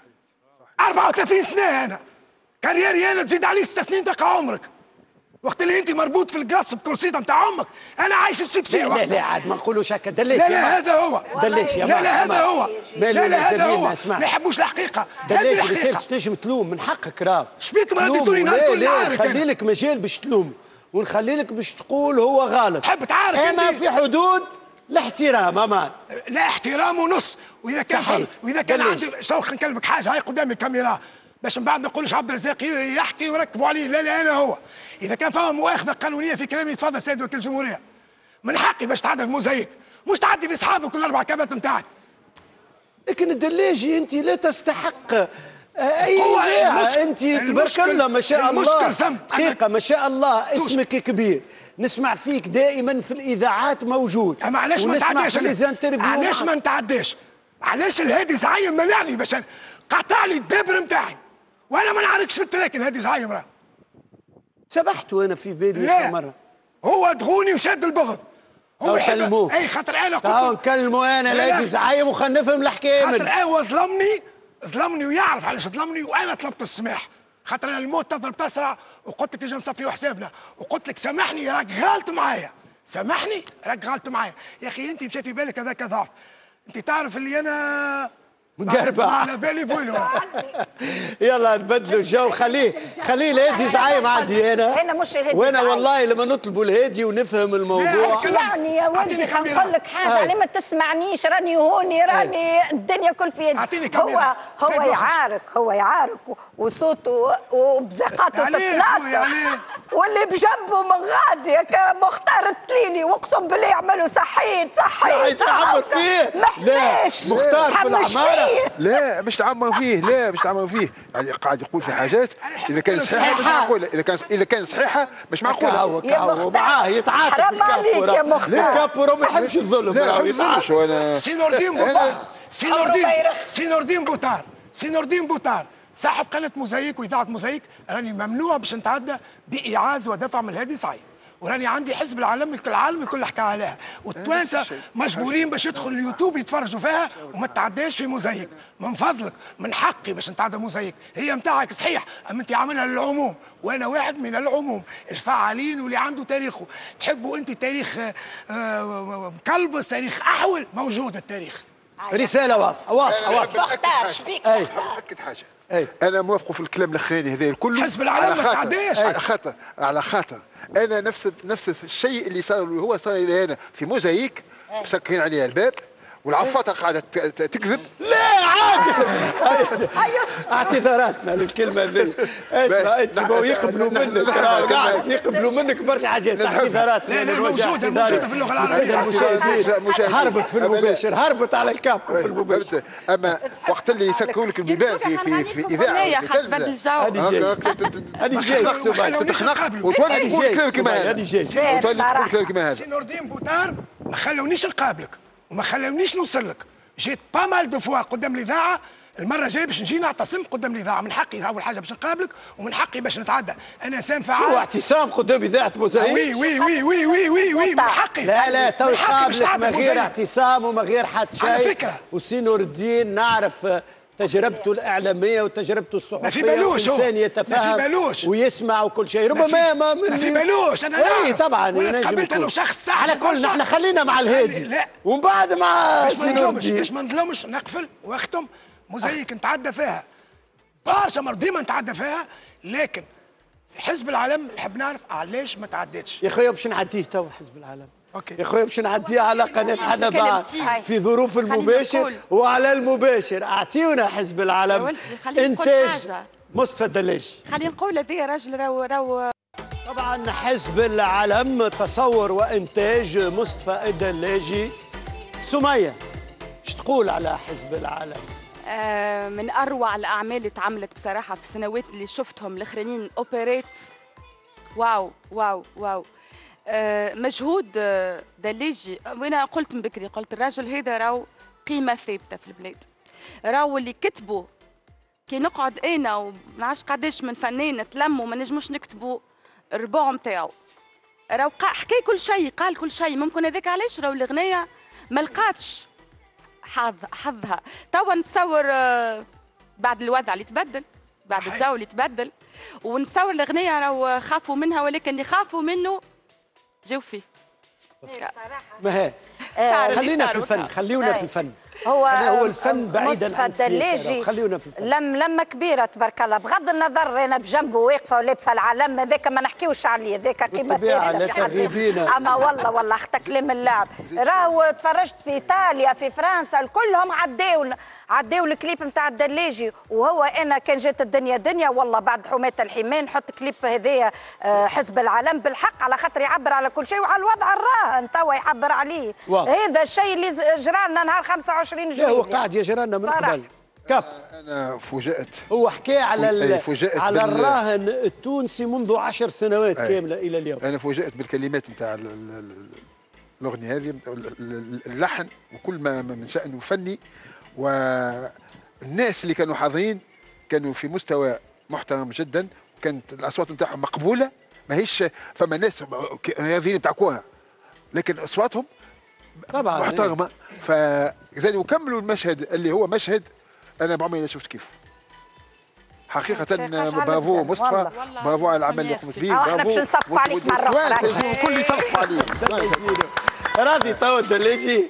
أربعة وثلاثين سنه انا كاريري انا تزيد عليه ست سنين تلقى عمرك وقت اللي انت مربوط في القص بكرسيطه نتاع امك انا عايش السكسي. لا لا عاد ما نقولوش هكا دلاجي. لا لا هذا هو دلاجي. لا لا هذا هو لا لا هذا هو ما يحبوش الحقيقه. دلاجي ما تنجم تلوم من حقك راه. شبيك مراتي تقولي نهار كل نهار نخلي لك مجال باش تلوم ونخلي لك باش تقول هو غلط. تحب تعارك اما في حدود الاحترام امان. لا احترام ونص واذا كان صحيح. واذا كان عندي سوف نكلمك حاجه هاي قدامي الكاميرا باش من بعد ما نقولش عبد الرزاق يحكي ويركبوا عليه. لا لا انا هو اذا كان فما مؤاخذه قانونيه في كلامي تفضل سيد وكيل الجمهوريه من حقي باش تعدي في موزايك مش تعدي في اصحابك الاربع كابات نتاعك. لكن الدلاجي انت لا تستحق اي اذاعه انت تبارك الله ما شاء الله دقيقه ما شاء الله اسمك كبير نسمع فيك دائما في الاذاعات موجود. اما علاش ما نتعداش علاش ما نتعداش علاش الهادي زعيم منعني باش قطع لي الدبر نتاعي وانا ما نعرفش في التراك الهادي زعيم راه سبحت وانا في بالي لا مره هو دغوني وشاد البغض هو كلموه اي خاطر انا قلت له نكلموا انا الهادي زعيم وخلينا نفهم الحكايه خاطر هو ظلمني ظلمني ويعرف علاش ظلمني وانا طلبت السماح خاطر انا الموت تضرب تسرع وقلت لك اجي نصفيو حسابنا وقلت لك سامحني راك غلط معايا سامحني راك غلط معايا يا اخي انت مشى في بالك هذاك ضعف انت تعرف اللي انا مقربع على بالي بولو. يلا نبدلوا الجو خليه خليه الهادي زعيم عندي انا انا مش الهادي وانا والله لما نطلبوا الهادي ونفهم الموضوع. اسمعني يا ولدي نقول لك حاجه انا ما تسمعنيش راني هوني راني الدنيا كل في يدي. هو هو يعارك هو يعارك وصوته وبزقاته تتلاقى واللي بجنبه من غادي مختار التليني واقسم بالله يعملوا صحيت صحيت تعمر فيه. محلاش مختار في العماره فيه لا مش تعمم فيه، لا مش تعمم فيه، يعني قاعد يقول في حاجات اذا كان صحيحه مش معقوله، اذا كان اذا كان صحيحه مش معقوله. يا مختار معاه يتعاطف. حرام عليك يا مختار. الكابورا ما يحبش الظلم. لا ما يحبش. وانا سي نور الدين بوطار سي نور الدين سي نور الدين بوطار سي نور الدين بوطار صاحب قناه موزايك واذاعه موزايك، راني ممنوع باش نتعدى بايعاز ودفع من الهادي صعيب، وراني عندي حزب العالم العالم الكل حكى عليها، والتوانسه مجبورين باش يدخلوا اليوتيوب يتفرجوا فيها وما تعداش في موزايك، من فضلك من حقي باش نتعدى موزايك، هي نتاعك صحيح، اما انت عاملها للعموم، وانا واحد من العموم الفعالين واللي عنده تاريخه، تحبوا انت تاريخ مكلبس، تاريخ احول، موجود التاريخ. رساله واضحه واضحه واضحه. مختار شبيك؟ نأكد حاجه، أي. انا موافقه في الكلام الاخراني هذا الكل. حزب العالم ما تعداش على خاطر على خاطر انا نفس نفس الشيء اللي صار اللي هو صار لي هنا في موزايك، مسكرين عليها الباب والعفاطه قاعده تكذب. لا عادي. اعتذاراتنا للكلمه ذي. اسمع انت بو يقبلوا منك، قاعد يقبلوا منك برشا حاجات. اعتذارات. لا لا موجوده موجوده في اللغه العربيه. المشاهدين هربت في المباشر، هربت على الكاب في المباشر. اما وقت اللي يسكروا لك البيبان في في في اذاعه تبدل الجو. هذه جاي هذه جاي تتخنق وتولي تقول كلام كيما هذا. هذه جاي وتولي تقول كلام كيما هذا. سي نور الدين بوطار ما خلونيش نقابلك وما خلونيش نوصل لك، جيت با مال دو فوا قدام الاذاعه، المره الجايه باش نجي نعتصم قدام الاذاعه، من حقي اول حاجه باش نقابلك ومن حقي باش نتعدى، انا انسان فعال. شو اعتصام قدام اذاعه موزايك؟ وي وي وي وي وي وي وي من حقي. لا لا تو قابلك ما غير اعتصام وما غير حتى شيء. على فكره وسي نور الدين نعرف تجربته الاعلاميه وتجربته الصحفيه، ما في بالوش، انسان يتفهم ويسمع وكل شيء، ربما ما من ما في بالوش. انا لا اي طبعا قابلت انا وشخص على كل نحن خلينا مع الهادي لا ومن بعد مع سي نور الدين باش ما نظلمش. نقفل واختم. موزايك نتعدى فيها برشا مرة، ديما نتعدى فيها، لكن في حزب العالم نحب نعرف علاش ما تعديتش. يا خويا باش نعديه تو حزب العالم. اوكي يا خويا باش نعديه على قناه حنبال في ظروف المباشر وعلى المباشر. اعطيونا حزب العالم انتاج مصطفى الدلاجي. خلينا نقول هذا راجل راهو راهو طبعا حزب العالم تصور وانتاج مصطفى الدلاجي. سميه ايش تقول على حزب العالم؟ آه من اروع الاعمال اللي تعملت بصراحه في السنوات اللي شفتهم الاخرين اوبريت. واو واو واو آه مجهود آه دلاجي. وانا قلت من بكري، قلت الراجل هذا راهو قيمه ثابته في البلاد، راهو اللي كتبوا كي نقعد انا ونعرفش قداش من فنان تلموا ما نجموش نكتبوا الربع نتاعو، راهو حكى كل شيء، قال كل شيء. ممكن هذاك علاش راهو الاغنيه ما لقاتش حظ حظها. توا نتصور آه بعد الوضع اللي تبدل، بعد الجو اللي تبدل، ونتصور الاغنيه راهو خافوا منها، ولكن اللي خافوا منه جاو فيه. ما هي خلينا في الفن، خليونا في الفن. هو هو الفن بعيدا عن السياسه. خليونا في الفن. لم لما كبيره تبارك الله، بغض النظر انا بجنبه واقفه ولابسه العلم هذاك ما نحكيوش عليه، هذاك كيما ثابته. اما والله والله حتى كلام اللعب، راهو تفرجت في ايطاليا في فرنسا كلهم عداو عداو الكليب نتاع الدلاجي، وهو انا كان جات الدنيا دنيا والله بعد حماة الحماه نحط كليب هذايا حزب العالم بالحق، على خاطر يعبر على كل شيء وعلى الوضع الراهن توا يعبر عليه. هذا الشيء اللي جرانا نهار خمسة وعشرين جويلية. هو قاعد يجرانا من قبل. كاب انا فوجئت. هو حكى على على الراهن التونسي منذ عشر سنوات أي. كامله الى اليوم. انا فوجئت بالكلمات نتاع الاغنيه هذه، اللحن وكل ما من شأنه فني، والناس اللي كانوا حاضرين كانوا في مستوى محترم جدا، وكانت الاصوات نتاعهم مقبوله، ماهيش فما ناس رياضيين نتاع كوره لكن اصواتهم طبعا محترمه. فزاد وكملوا المشهد اللي هو مشهد انا بعمري ما شفت كيف حقيقة. برافو مصطفى، برافو على العمل اللي قمت به. احنا باش نصفقوا عليك مرة أخرى. الكل يصفقوا عليك. راضي تو الدلاجي.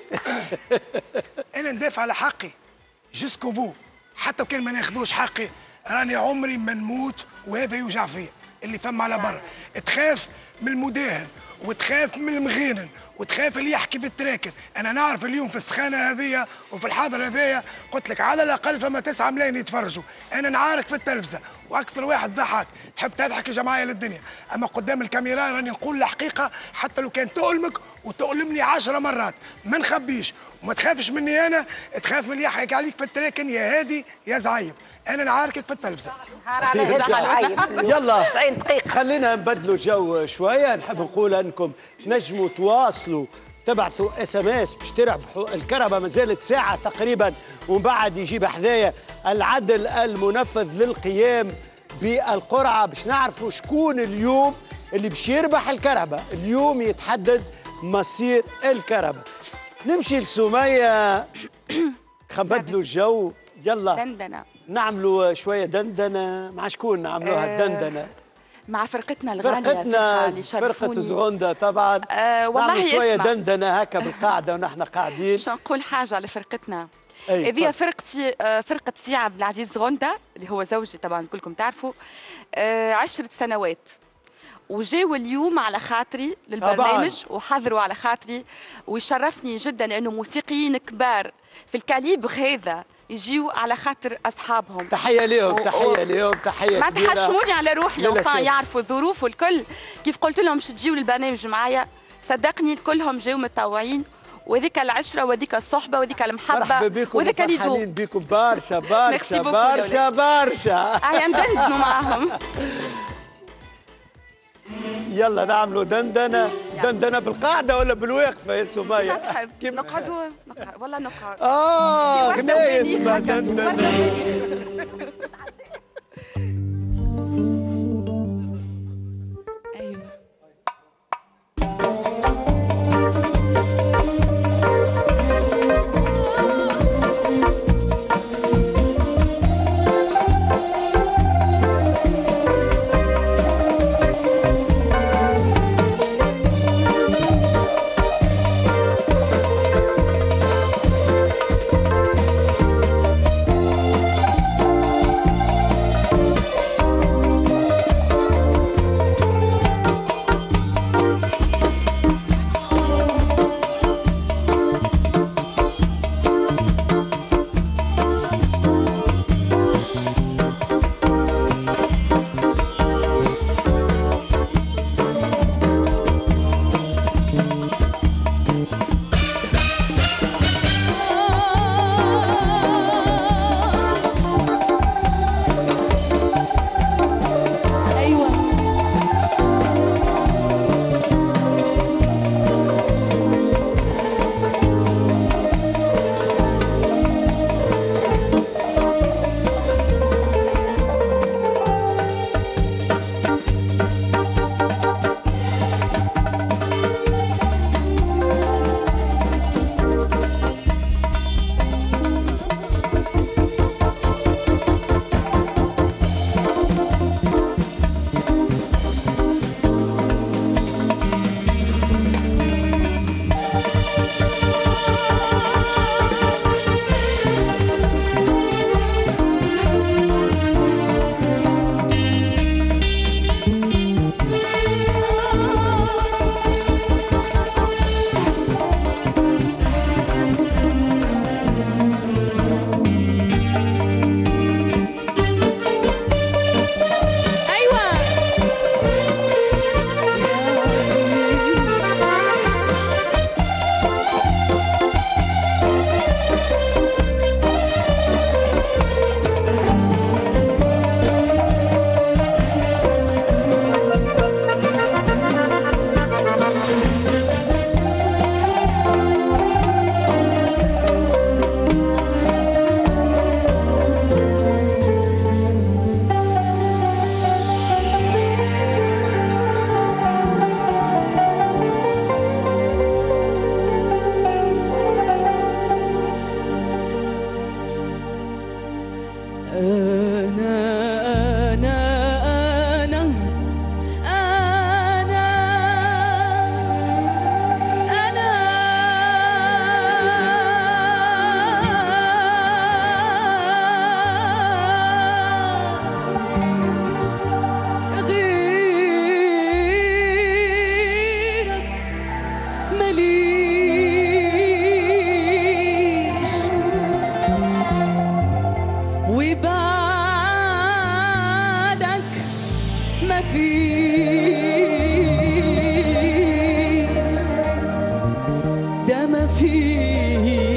أنا ندافع على حقي جوسكو بو، حتى وكان ما ناخذوش حقي، راني عمري ما نموت وهذا يوجع فيا. اللي فما على برا تخاف من المداهن وتخاف من المغينن وتخاف اللي يحكي بالتراكن. انا نعرف اليوم في السخانه هذيا وفي الحاضر هذايا قلت لك على الاقل فما تسعة ملايين يتفرجوا، انا نعارك في التلفزه واكثر واحد ضحك تحب تضحك يا جماعه للدنيا، اما قدام الكاميرا راني نقول الحقيقه حتى لو كان تؤلمك وتؤلمني عشر مرات ما نخبيش، وما تخافش مني انا، تخاف من اللي يحكي عليك في التراكن يا هادي يا زعيب. انا نعاركك في التلفزه. يلا تسعين دقيقة خلينا نبدلوا جو شوية. نحب نقول أنكم نجموا تواصلوا تبعثوا اس ام اس باش تربحوا الكرهبة. مازالت ساعة تقريبا ومن بعد يجيب حذايا العدل المنفذ للقيام بالقرعة باش نعرفوا شكون اليوم اللي باش يربح الكرهبة. اليوم يتحدد مصير الكرهبة. نمشي لسمية خنبدلوا الجو. يلا دندنة نعملوا شويه دندنه. مع شكون نعملوها الدندنه؟ مع فرقتنا الغاليه، فرقتنا فرقه زغوندا طبعا. أه والله شويه دندنه هكا بالقاعده ونحن قاعدين. باش نقول حاجه على فرقتنا هذه. فرقتي فرقه سي عبد العزيز زغوندا اللي هو زوجي طبعا كلكم تعرفوا. أه عشرة سنوات وجاوا اليوم على خاطري للبرنامج وحضروا على خاطري، ويشرفني جدا انه موسيقيين كبار في الكاليبر هذا يجيوا على خاطر اصحابهم. تحيه لهم و... تحيه لهم تحيه ما تحشموني على روحي. يعرفوا الظروف والكل. كيف قلت لهم باش تجيوا للبرنامج معايا صدقني كلهم جاوا متطوعين، وذيك العشره وذيك الصحبه وذيك المحبه مرحبا بكم وذيك اللي يدوم بكم برشا برشا برشا برشا. اهيا ندندنوا معاهم. يلا نعملوا دندنه. دندنه بالقاعده ولا بالواقفه يا سمية؟ تحب نقعدوا نقعد والله نقعد. اه غنايه اسمها دندنه. ايوه ده ما فيش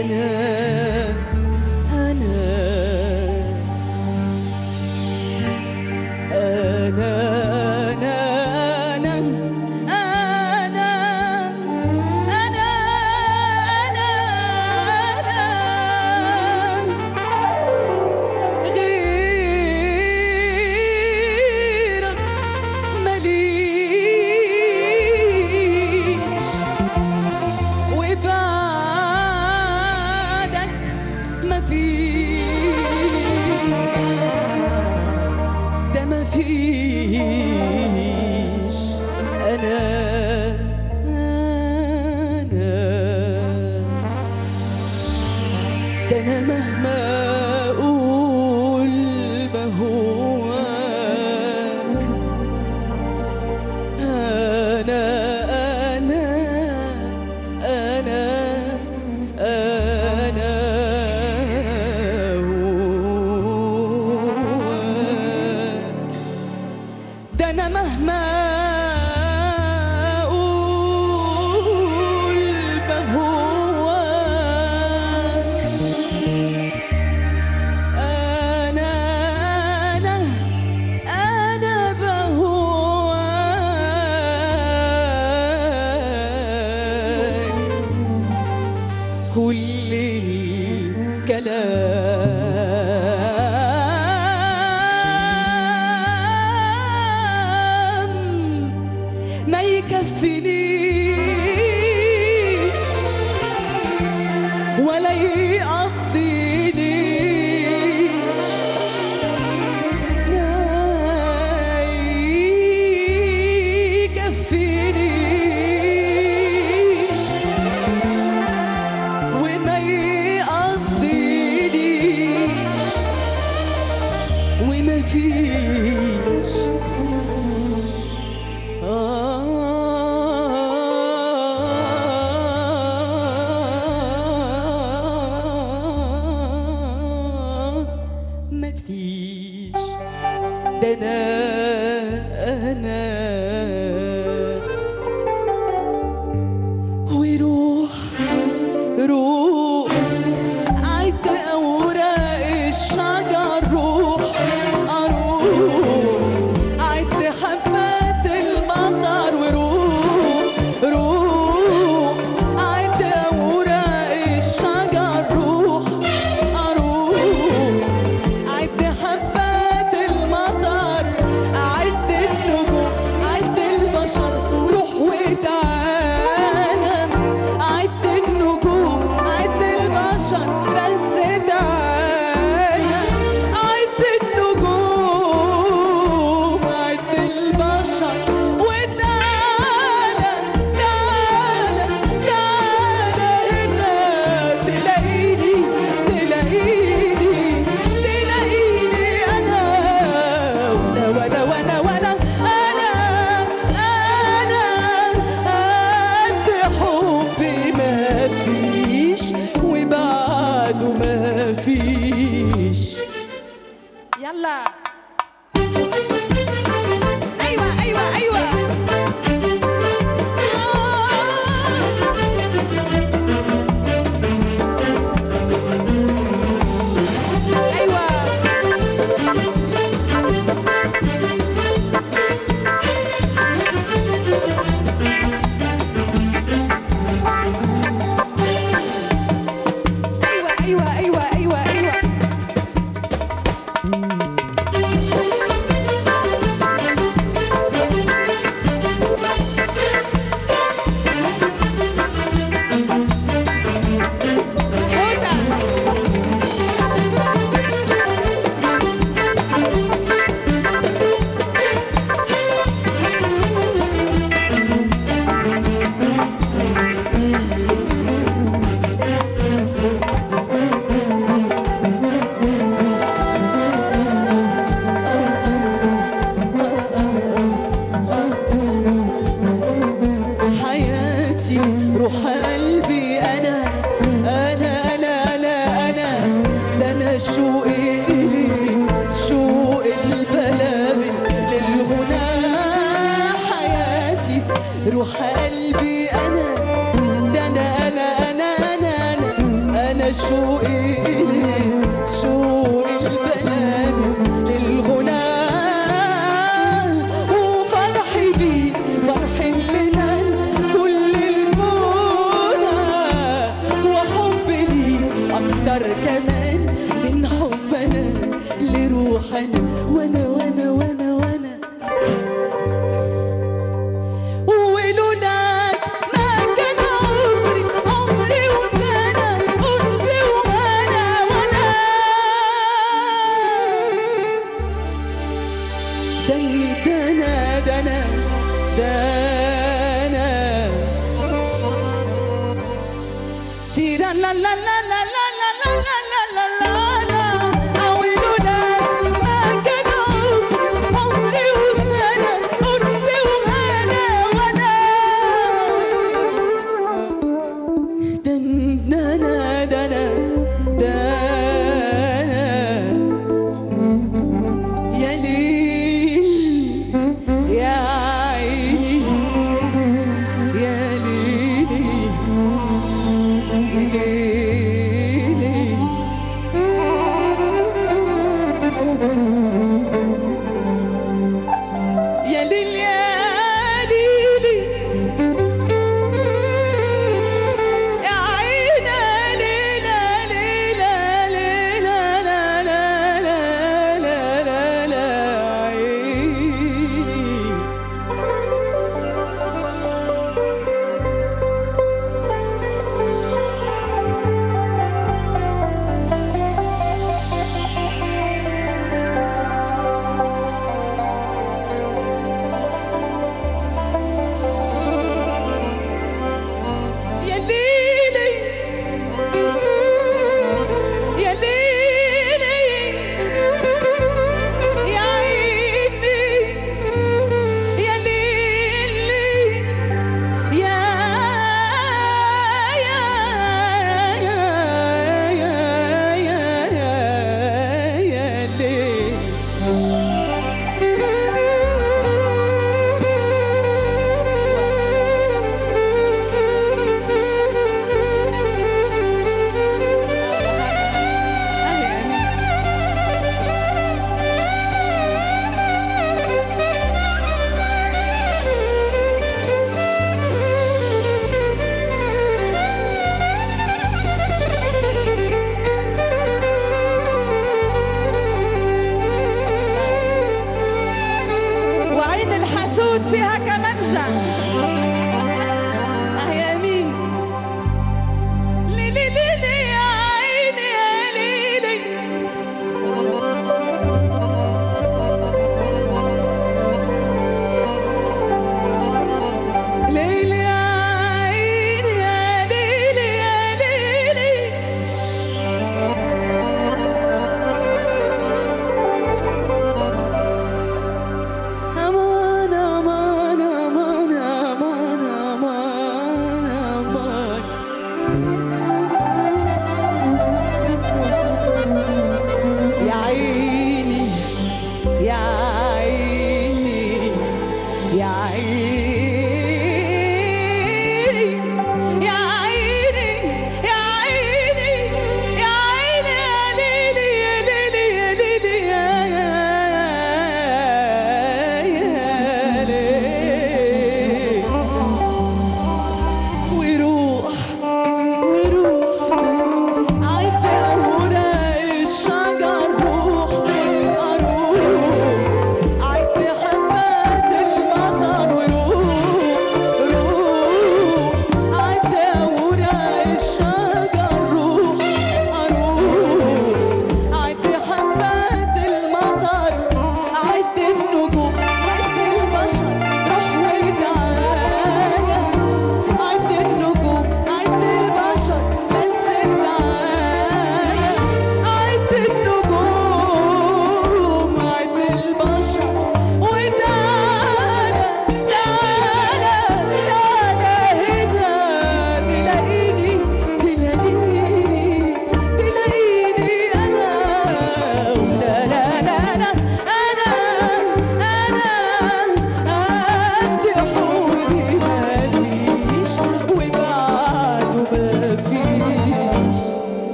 روح قلبي أنا ده أنا أنا أنا أنا أنا وانا شوقي إليك شوق البنات للغناء وفرحي بيك فرح اللي نال كل المنى وحبي ليك اكتر كمان من حبنا لروحنا وانا وانا وانا وانا ولولاك ما كان عمري عمري وسنة أنسي وأنا وأنا دن دنا دنا دنا تيرا لا لا لا لا لا لا لا لا لا لا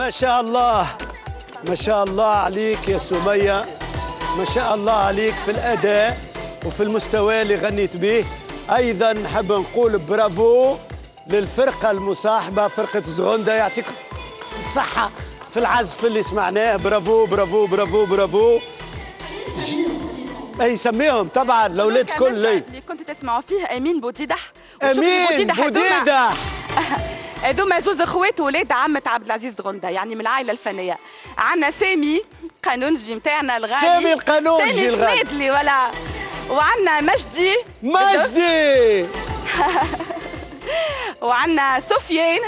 ما شاء الله ما شاء الله عليك يا سمية، ما شاء الله عليك في الأداء وفي المستوى اللي غنيت به. أيضا نحب نقول برافو للفرقة المصاحبة فرقة زغوندا، يعطيكم الصحة في العزف اللي سمعناه. برافو برافو برافو برافو. اي سميهم طبعا الاولاد كل اللي كنت تسمعوا فيه امين بوديدح. امين بوديدح هذوما زوز اخوات ولاد عمة عبد العزيز غنده، يعني من العائله الفنيه. عندنا سامي قانونجي نتاعنا الغالي، سامي القانونجي الغالي، سامي ولا وعندنا مجدي مجدي وعندنا سفيان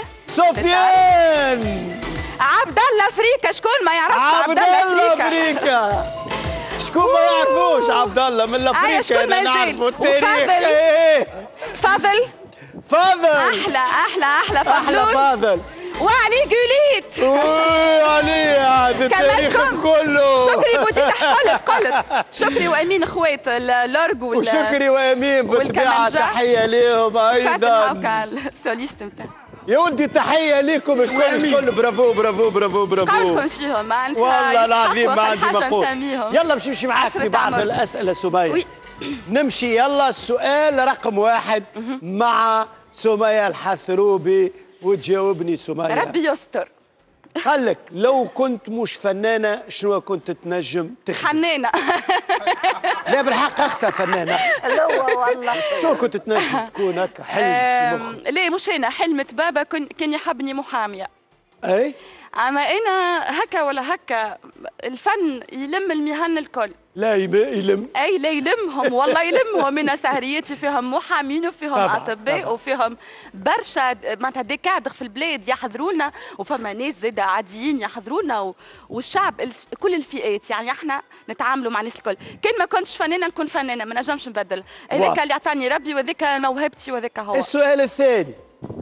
سفيان عبد الله فريكا. شكون ما يعرفش عبد الله فريكا؟ شكون ما يعرفوش عبد الله من افريقيا؟ انا نعرفوا التاريخ. ايه فاضل فاضل احلى احلى احلى فاضل احلى فاضل وعلي قوليت. اوه علي هذا التاريخ كله. شكري بوديدح قلت قلت شكري وامين اخوات اللورج وال وشكري وامين بالطبيعه تحيه ليهم ايضا. السوليست نتاع يا ولدي تحيه ليكم الكل الكل. برافو برافو برافو برافو. قالكم فيهم ما عندي والله العظيم ما عندي مقول. يلا باش نمشي معاك في بعض عمر. الاسئله سميه. نمشي يلا. السؤال رقم واحد مع سميه الحثروبي وتجاوبني سميه. ربي يستر. قال لك لو كنت مش فنانه شنو كنت تنجم تخدم؟ حنانه. لا بالحق اختها فنانه. لا والله. شنو كنت تنجم تكون هكا حلم في مخك؟ ليه مش انا حلمة بابا كان يحبني محاميه. اي اما انا هكا ولا هكا الفن يلم المهن الكل. لا يلم. اي لا يلمهم والله يلمهم. انا سهرياتي فيهم محامين وفيهم اطباء وفيهم برشا معناتها دكاتره في البلاد يحضروا لنا، وفما ناس زاده عاديين يحضروا لنا، والشعب كل الفئات. يعني احنا نتعاملوا مع الناس الكل. كان ما كنتش فنانه نكون فنانه، ما نجمش نبدل. هذاك اللي عطاني ربي وذاك موهبتي وذاك هو. السؤال الثاني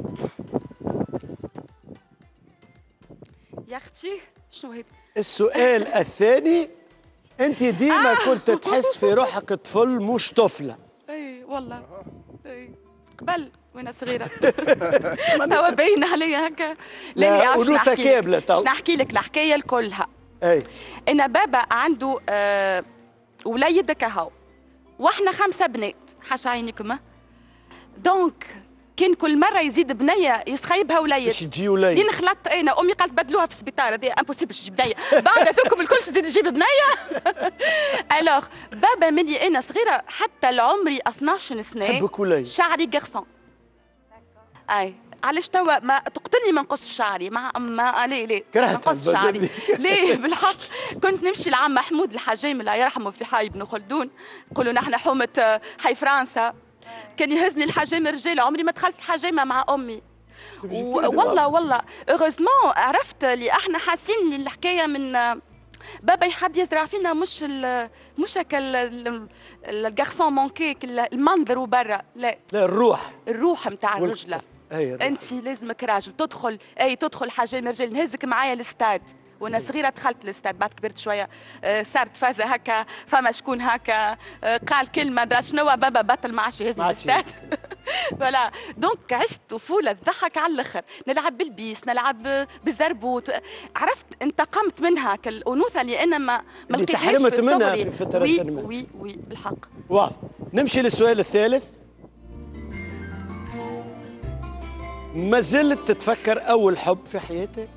يا اختي شنو هيك؟ السؤال الثاني، انت ديما آه. كنت تحس في روحك طفل مش طفله. اي والله اي قبل وانا صغيره. توا باين عليا هكا. لا انوثه كامله. تو نحكي لك الحكايه الكلها. اي انا بابا عنده آه وليد كهو، واحنا خمسه بنات حاش عينيكم. دونك كان كل مره يزيد بنيه يسخيبها وليد باش تجي وليد. لين خلطت انا امي قالت بدلوها في السبيطار، هذه امبوسيبل تجيب بنيه بعد هذوكم الكل تزيد تجيب بنيه. الوغ بابا ملي انا صغيره حتى لعمري اثناش سنه حبك وليد شعري قرصان. اي علاش توا ما تقتلني ما نقص شعري ما ما ليه ليه ما نقص شعري ليه بالحق. كنت نمشي لعم محمود الحجام الله يرحمه في حي بن خلدون، نقولوا نحن حومه حي فرنسا. كان يهزني الحجامه رجال، عمري ما دخلت الحجامه مع امي. والله والله اوغوزمون عرفت اللي احنا حاسين اللي الحكايه من بابا يحب يزرع فينا مش ال مش هكا الجارسون مونكي المنظر وبرا، لا لا الروح الروح نتاع الرجله. أيه انت لازمك راجل تدخل اي تدخل حجامه رجال. نهزك معايا الاستاد وانا صغيره دخلت الاستاد، بعد كبرت شويه صارت فازه هكا، فما شكون هكا قال كلمه درا شنو بابا بطل ما عادش يهزني الاستاد. فوالا دونك عشت طفوله تضحك على الاخر، نلعب بالبيس نلعب بالزربوت. عرفت انتقمت منها كالانوثه اللي انا ما ما لقيتهاش في تحرمت منها في فتره وي وي وي بالحق. واضح. نمشي للسؤال الثالث. ما زلت تتفكر اول حب في حياتك؟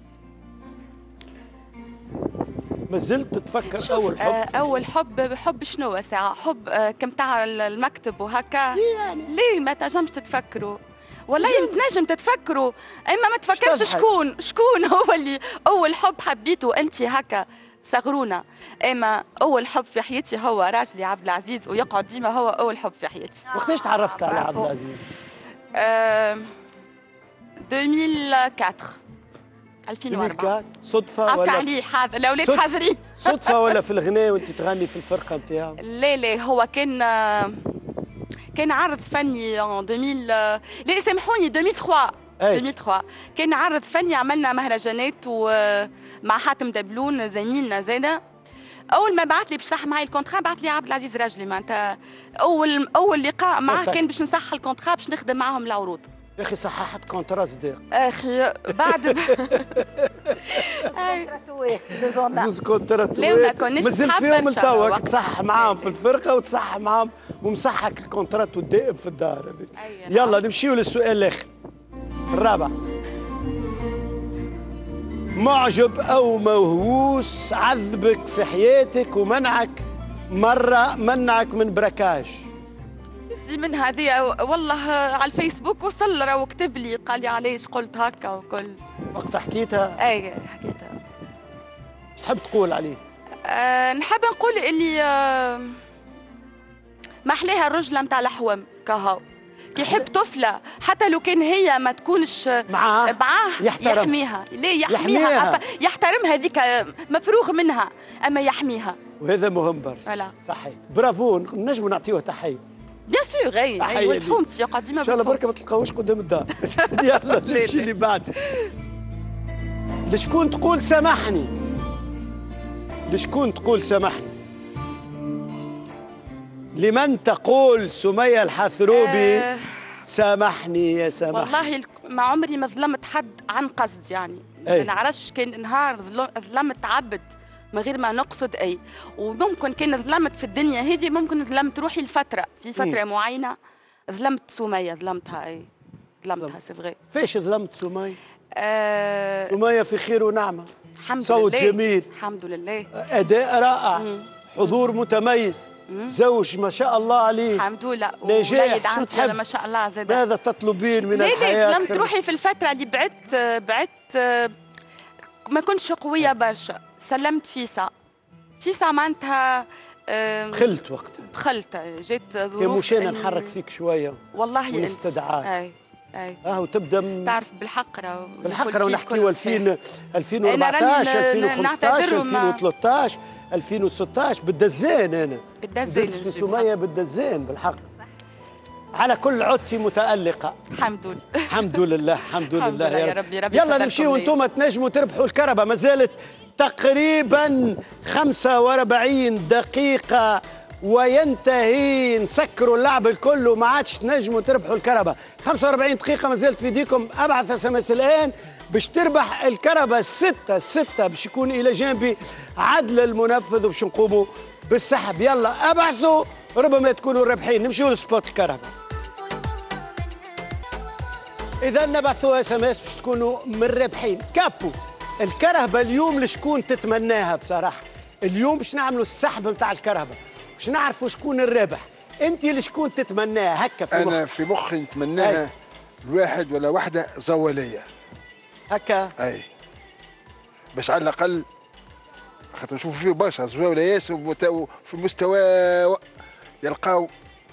ما زلت تتفكر اول حب؟ آه اول حب حب شنو ساعه حب آه كم تاع المكتب وهكا يعني ليه ما تنجمش تتفكروا؟ والله تنجم تتفكروا، اما ما تفكرش شكون شكون هو اللي اول حب حبيته انت هكا صغرونا. اما اول حب في حياتي هو راجلي عبد العزيز، ويقعد ديما هو اول حب في حياتي. وقتاش تعرفت على عبد العزيز؟ آه ألفين وأربعة. ألفين وأربعة صدفة ولا عليه حاضر الاولاد حاضرين. صدفة ولا في الغناء وانت تغني في الفرقة نتاعو؟ لا لا هو كان كان عرض فني ألفين لا سامحوني ألفين وثلاثة. ألفين وثلاثة كان عرض فني، عملنا مهرجانات ومع حاتم دبلون زميلنا زاده. اول ما بعث لي بصح معي الكونترا بعث لي عبد العزيز راجلي، معناتها اول اول لقاء معاه كان باش نصح الكونترا باش نخدم معاهم العروض. يا اخي صححت كونترا صديق اخي بعد زوز كونترات لا ما كناش مازلت فيهم من توا تصحح معاهم في الفرقه وتصحح معاهم ومصحك الكونترات والدائم في الدار. يلا نمشيو للسؤال الاخر الرابع. معجب او موهوس عذبك في حياتك ومنعك مره منعك من براكاج. من هذه والله على الفيسبوك وصل راهو كتب لي قال لي علاش قلت هكا وكل وقت حكيتها. اي حكيتها. ايش تحب تقول عليه؟ أه نحب نقول اللي أه ما احلاها الرجله نتاع الحوم كهو كي يحب طفله حتى لو كان هي ما تكونش معاه معاه يحترم. يحميها. لا يحميها, يحميها. يحترم هذيك مفروغ منها اما يحميها وهذا مهم برشا. صحيح برافو نجموا نعطيوه تحيه. بيان سور اي ولد حومتي يقعد ديما ان شاء الله بركه ما تلقاوش قدام الدار. يلا نمشي اللي بعد. لشكون تقول سامحني؟ لشكون تقول سامحني؟ لمن تقول سمية الحثروبي أه سامحني يا سامحني؟ والله ما عمري ما ظلمت حد عن قصد يعني. ما نعرفش كان نهار ظلمت عبد من غير ما نقصد اي وممكن كان ظلمت في الدنيا هذه ممكن ظلمت روحي لفتره في فتره م. معينه ظلمت سميه ظلمتها اي ظلمتها سي فغي. فاش ظلمت سميه؟ آه سميه في خير ونعمه. الحمد صوت لله. جميل الحمد لله. اداء رائع. مم. حضور متميز. مم. زوج ما شاء الله عليه. الحمد لله. نجاح. شو تحب؟ ما شاء الله زاد. ماذا تطلبين من الحياه؟ لا ظلمت روحي في الفتره اللي بعدت بعدت ما كنتش قويه برشا. سلمت فيسا فيسا معناتها بخلت وقتها بخلت جيت ظروف كان مشينا نحرك فيك شويه والله ونستدعاك. اي اي اه وتبدا م... تعرف بالحق راه بالحق راه نحكيو ألفين ألفين وأربعطاش ألفين وخمسطاش ألفين وثلاطاش ألفين وستطاش بالدزان انا بالدزان في سميه بالدزان بالحق. على كل عدتي متألقة. الحمد لله. الحمد لله الحمد لله يا ربي ربي. يلا نمشيو انتم تنجموا تربحوا الكربة. ما زالت تقريبا خمسة وأربعين دقيقة وينتهي نسكروا اللعب الكل وما عادش تنجموا تربحوا الكربة. خمسة وأربعين دقيقة ما زالت في ايديكم. ابعث اس ام اس الان باش تربح الكربة ستة ستة باش يكون الى جانبي عدل المنفذ وباش نقوموا بالسحب. يلا ابعثوا ربما تكونوا الرابحين. نمشيو لسبوت الكرهبة. إذا نبعثوا اس ام اس باش تكونوا من الرابحين. كابو الكرهبة اليوم لشكون تتمناها بصراحة؟ اليوم باش نعملوا السحب نتاع الكرهبة باش نعرفوا شكون الرابح. أنت لشكون تتمناها هكا في مخك؟ أنا في مخي نتمناها الواحد ولا واحدة زوالية هكا. أي باش على الأقل خاطر نشوفوا فيه برشا زواوليات في مستوى يلقاو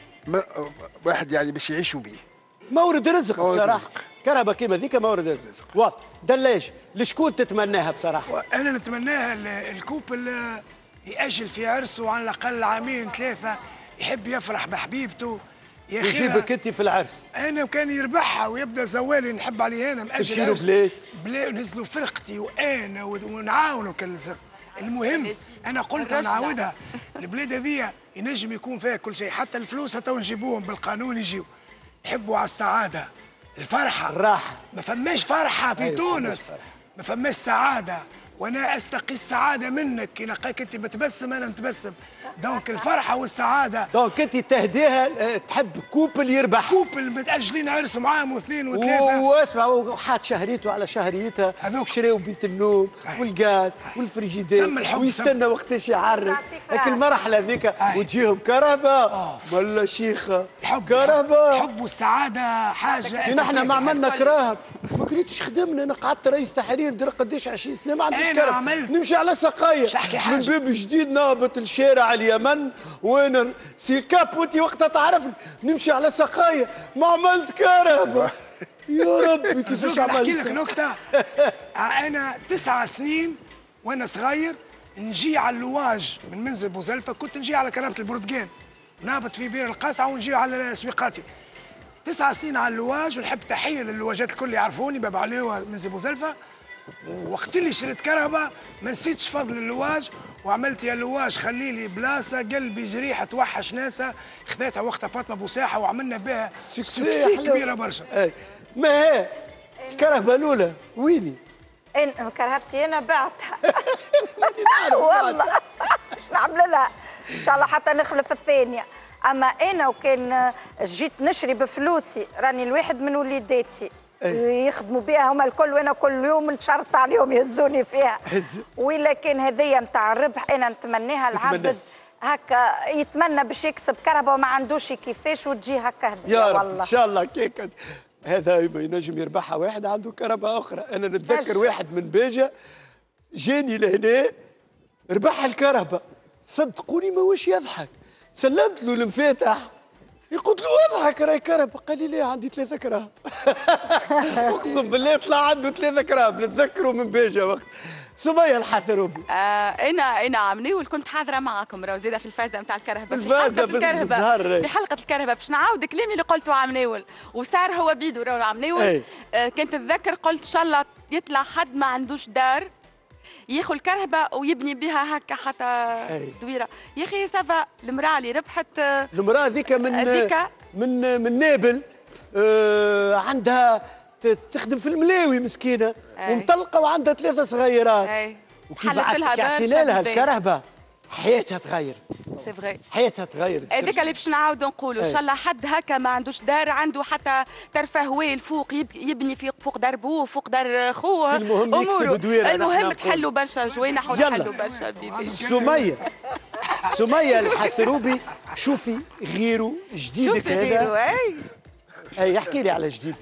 واحد يعني باش يعيشوا به. مورد رزق بصراحه. كرهبه كيما ذيك مورد رزق واضح. دلاج لشكون تتمناها بصراحه؟ انا نتمناها الكوب اللي ياجل في عرسه على الاقل عامين ثلاثه يحب يفرح بحبيبته يا اخي يجيبك انت في العرس. انا وكان يربحها ويبدا زوالي نحب عليه انا ماجل. تمشيلو بلاش؟ بلا نهزلوا فرقتي وانا ونعاونوا كل المهم انا قلت نعاودها البلاد هذيا ينجم يكون فيها كل شيء حتى الفلوس تو نجيبوهم بالقانون يجيو. نحبوا على السعاده الفرحه الراحه. ما فماش فرحه في أيوة تونس ما فماش سعاده وانا استقي السعاده منك كي نلقاك انت بتبسم انا نتبسم. دونك الفرحه والسعاده. دونك انت تهديها تحب كوبل يربح. كوبل متاجلين عرسوا معاهم واثنين وثلاثه واسمع وحات شهريته على شهريتها هذوك شراو بيت النوم والغاز والفريجيدير ويستنى وقتاش يعرس. لكن المرحله هذيك وتجيهم كرهبه ولا شيخه كرهبه. الحب والسعاده حاجه اساسيه. نحن ما عملنا كراهب ما كريتش خدمنا. انا قعدت رئيس تحرير درا قداش عشرين سنه ما عنديش كرهب. نمشي على سقايه من باب جديد نهبط الشارع اليمن وين سي كاب وانت وقتها تعرفني نمشي على سقايه ما عملت كرهبه. يا ربي كيفاش عملت. نحكي لك نكته. انا تسع سنين وانا صغير نجي على اللواج من منزل بوزلفه. كنت نجي على كرامه البرتقال نهبط في بير القاسعه ونجي على سويقاتي. تسع سنين على اللواج ونحب تحيه للواجات الكل يعرفوني باب عليوه منزل بوزلفه. وقت اللي شريت كرهبه ما نسيتش فضل اللواج وعملت يا لواج خلي لي بلاصه قلبي جريحه توحش ناسها. خذيتها وقتها فاطمه بوساحه وعملنا بها سكسي كبيره برشا. ما هي الكرهبه الاولى ويني؟ انا كرهبتي انا بعتها والله مش نعمل لها ان شاء الله حتى نخلف الثانيه. اما انا وكان جيت نشري بفلوسي راني الواحد من وليداتي يخدموا بها هما الكل وانا كل يوم نشرط عليهم يهزوني فيها. ولا كان هذيا نتاع الربح انا نتمناها العبد هكا يتمنى باش يكسب كهرباء وما عندوش كيفاش وتجي هكا هديه يا رب والله. ان شاء الله كيك هذا ينجم يربحها واحد عنده كهرباء اخرى. انا نتذكر واحد من باجه جاني لهنا ربح الكهرباء صدقوني ما واش يضحك. سلمت له المفاتح يقول له اضحك راهي كهرباء. قال لي لا عندي ثلاثة كراهب. اقسم بالله طلع عنده ثلاثة كراهب نتذكره من باجه وقت. سمية الحثروبي. آه انا انا عمنيول كنت حاضره معكم راهو زاده في الفازه نتاع الكرهبه في الفازه الكرهبه في حلقه الكرهبه باش نعاود كلامي اللي قلته عمنيول وصار هو بيدو راهو عمنيول. آه كنت اتذكر قلت ان شاء الله يطلع حد ما عندوش دار ياخذ الكرهبه ويبني بها هكا حتى دويره. يا اخي سافا المراه اللي ربحت المراه ذيك من ذيك من من نابل آه عندها تخدم في الملاوي مسكينه ومطلقه وعندها ثلاثه صغيرات وكيف عطينا لها الكرهبه حياتها تغيرت. سي فغي حياتها تغيرت. هذاك اللي باش نعاودوا نقولوا ان شاء الله حد هكا ما عندوش دار عنده حتى ترفه هويل فوق يبني في فوق دار بوه فوق دار خوه. المهم يكسب دويره. المهم تحلوا برشا جوينح ونحلوا برشا بيبي. سميه سميه الحثروبي شوفي غيره جديدك هذا. شوفي غيره اي اي احكي لي على جديد.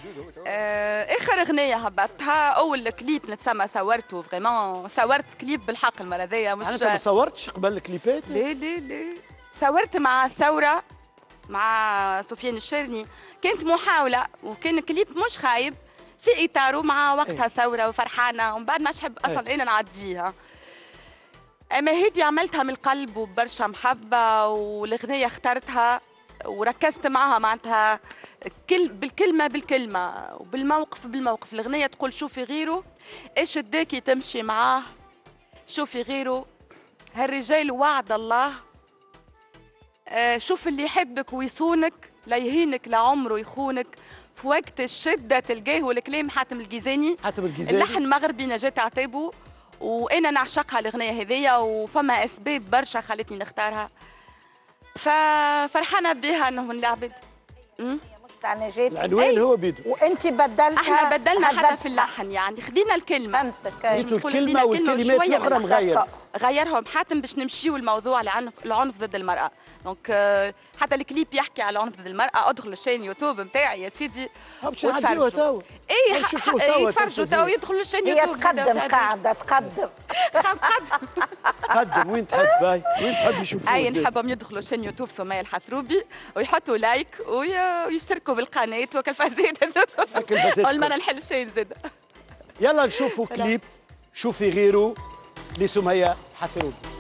آه اخر اغنيه هبطتها اول كليب نتسمى صورته فريمون صورت كليب بالحق المره ذيا مش انت ما صورتش قبل الكليبات؟ لا لا لا صورت مع ثوره مع سفيان الشرني كانت محاوله وكان كليب مش خايب في اطاره مع وقتها ثوره وفرحانه ومن بعد ما نحب اصلا انا نعديها. اما هيدي عملتها من القلب وبرشا محبه والاغنيه اخترتها وركزت معها معناتها كل بالكلمه بالكلمه وبالموقف بالموقف. الاغنيه تقول شوفي غيره ايش اداكي تمشي معاه شوفي غيره هالرجال وعد الله. آه شوف اللي يحبك ويصونك لا يهينك لا عمره يخونك في وقت الشده تلقاه. والكلام حاتم الجيزاني حاتم الجيزاني اللحن مغربي نجاة عتابو وانا نعشقها الاغنيه هذيا وفما اسباب برشا خلتني نختارها ففرحانه بها انه نلعبت. تاع نجاة العنوان هو بيدو وانت بدلتها. احنا بدلنا حتى في اللحن يعني خدينا الكلمه فهمتك. خديتوا الكلمه والكلمات الاخرى مغير غيرهم حاتم باش نمشيو الموضوع العنف العنف ضد المراه. دونك حتى الكليب يحكي على العنف ضد المراه. ادخل الشين يوتيوب نتاعي يا سيدي باش نعديوها توا. اي يتفرجوا توا يدخلوا الشين يوتيوب. هي تقدم قاعده تقدم قدم قدم وين تحب باي وين تحب يشوفوها. اي نحبهم يدخلوا الشين يوتيوب سمية الحثروبي ويحطوا لايك ويشتركوا بالقناه وكالفازات والمره نحل الشين زاد. يلا نشوفوا كليب شوفي غيره لسمية حثروبي.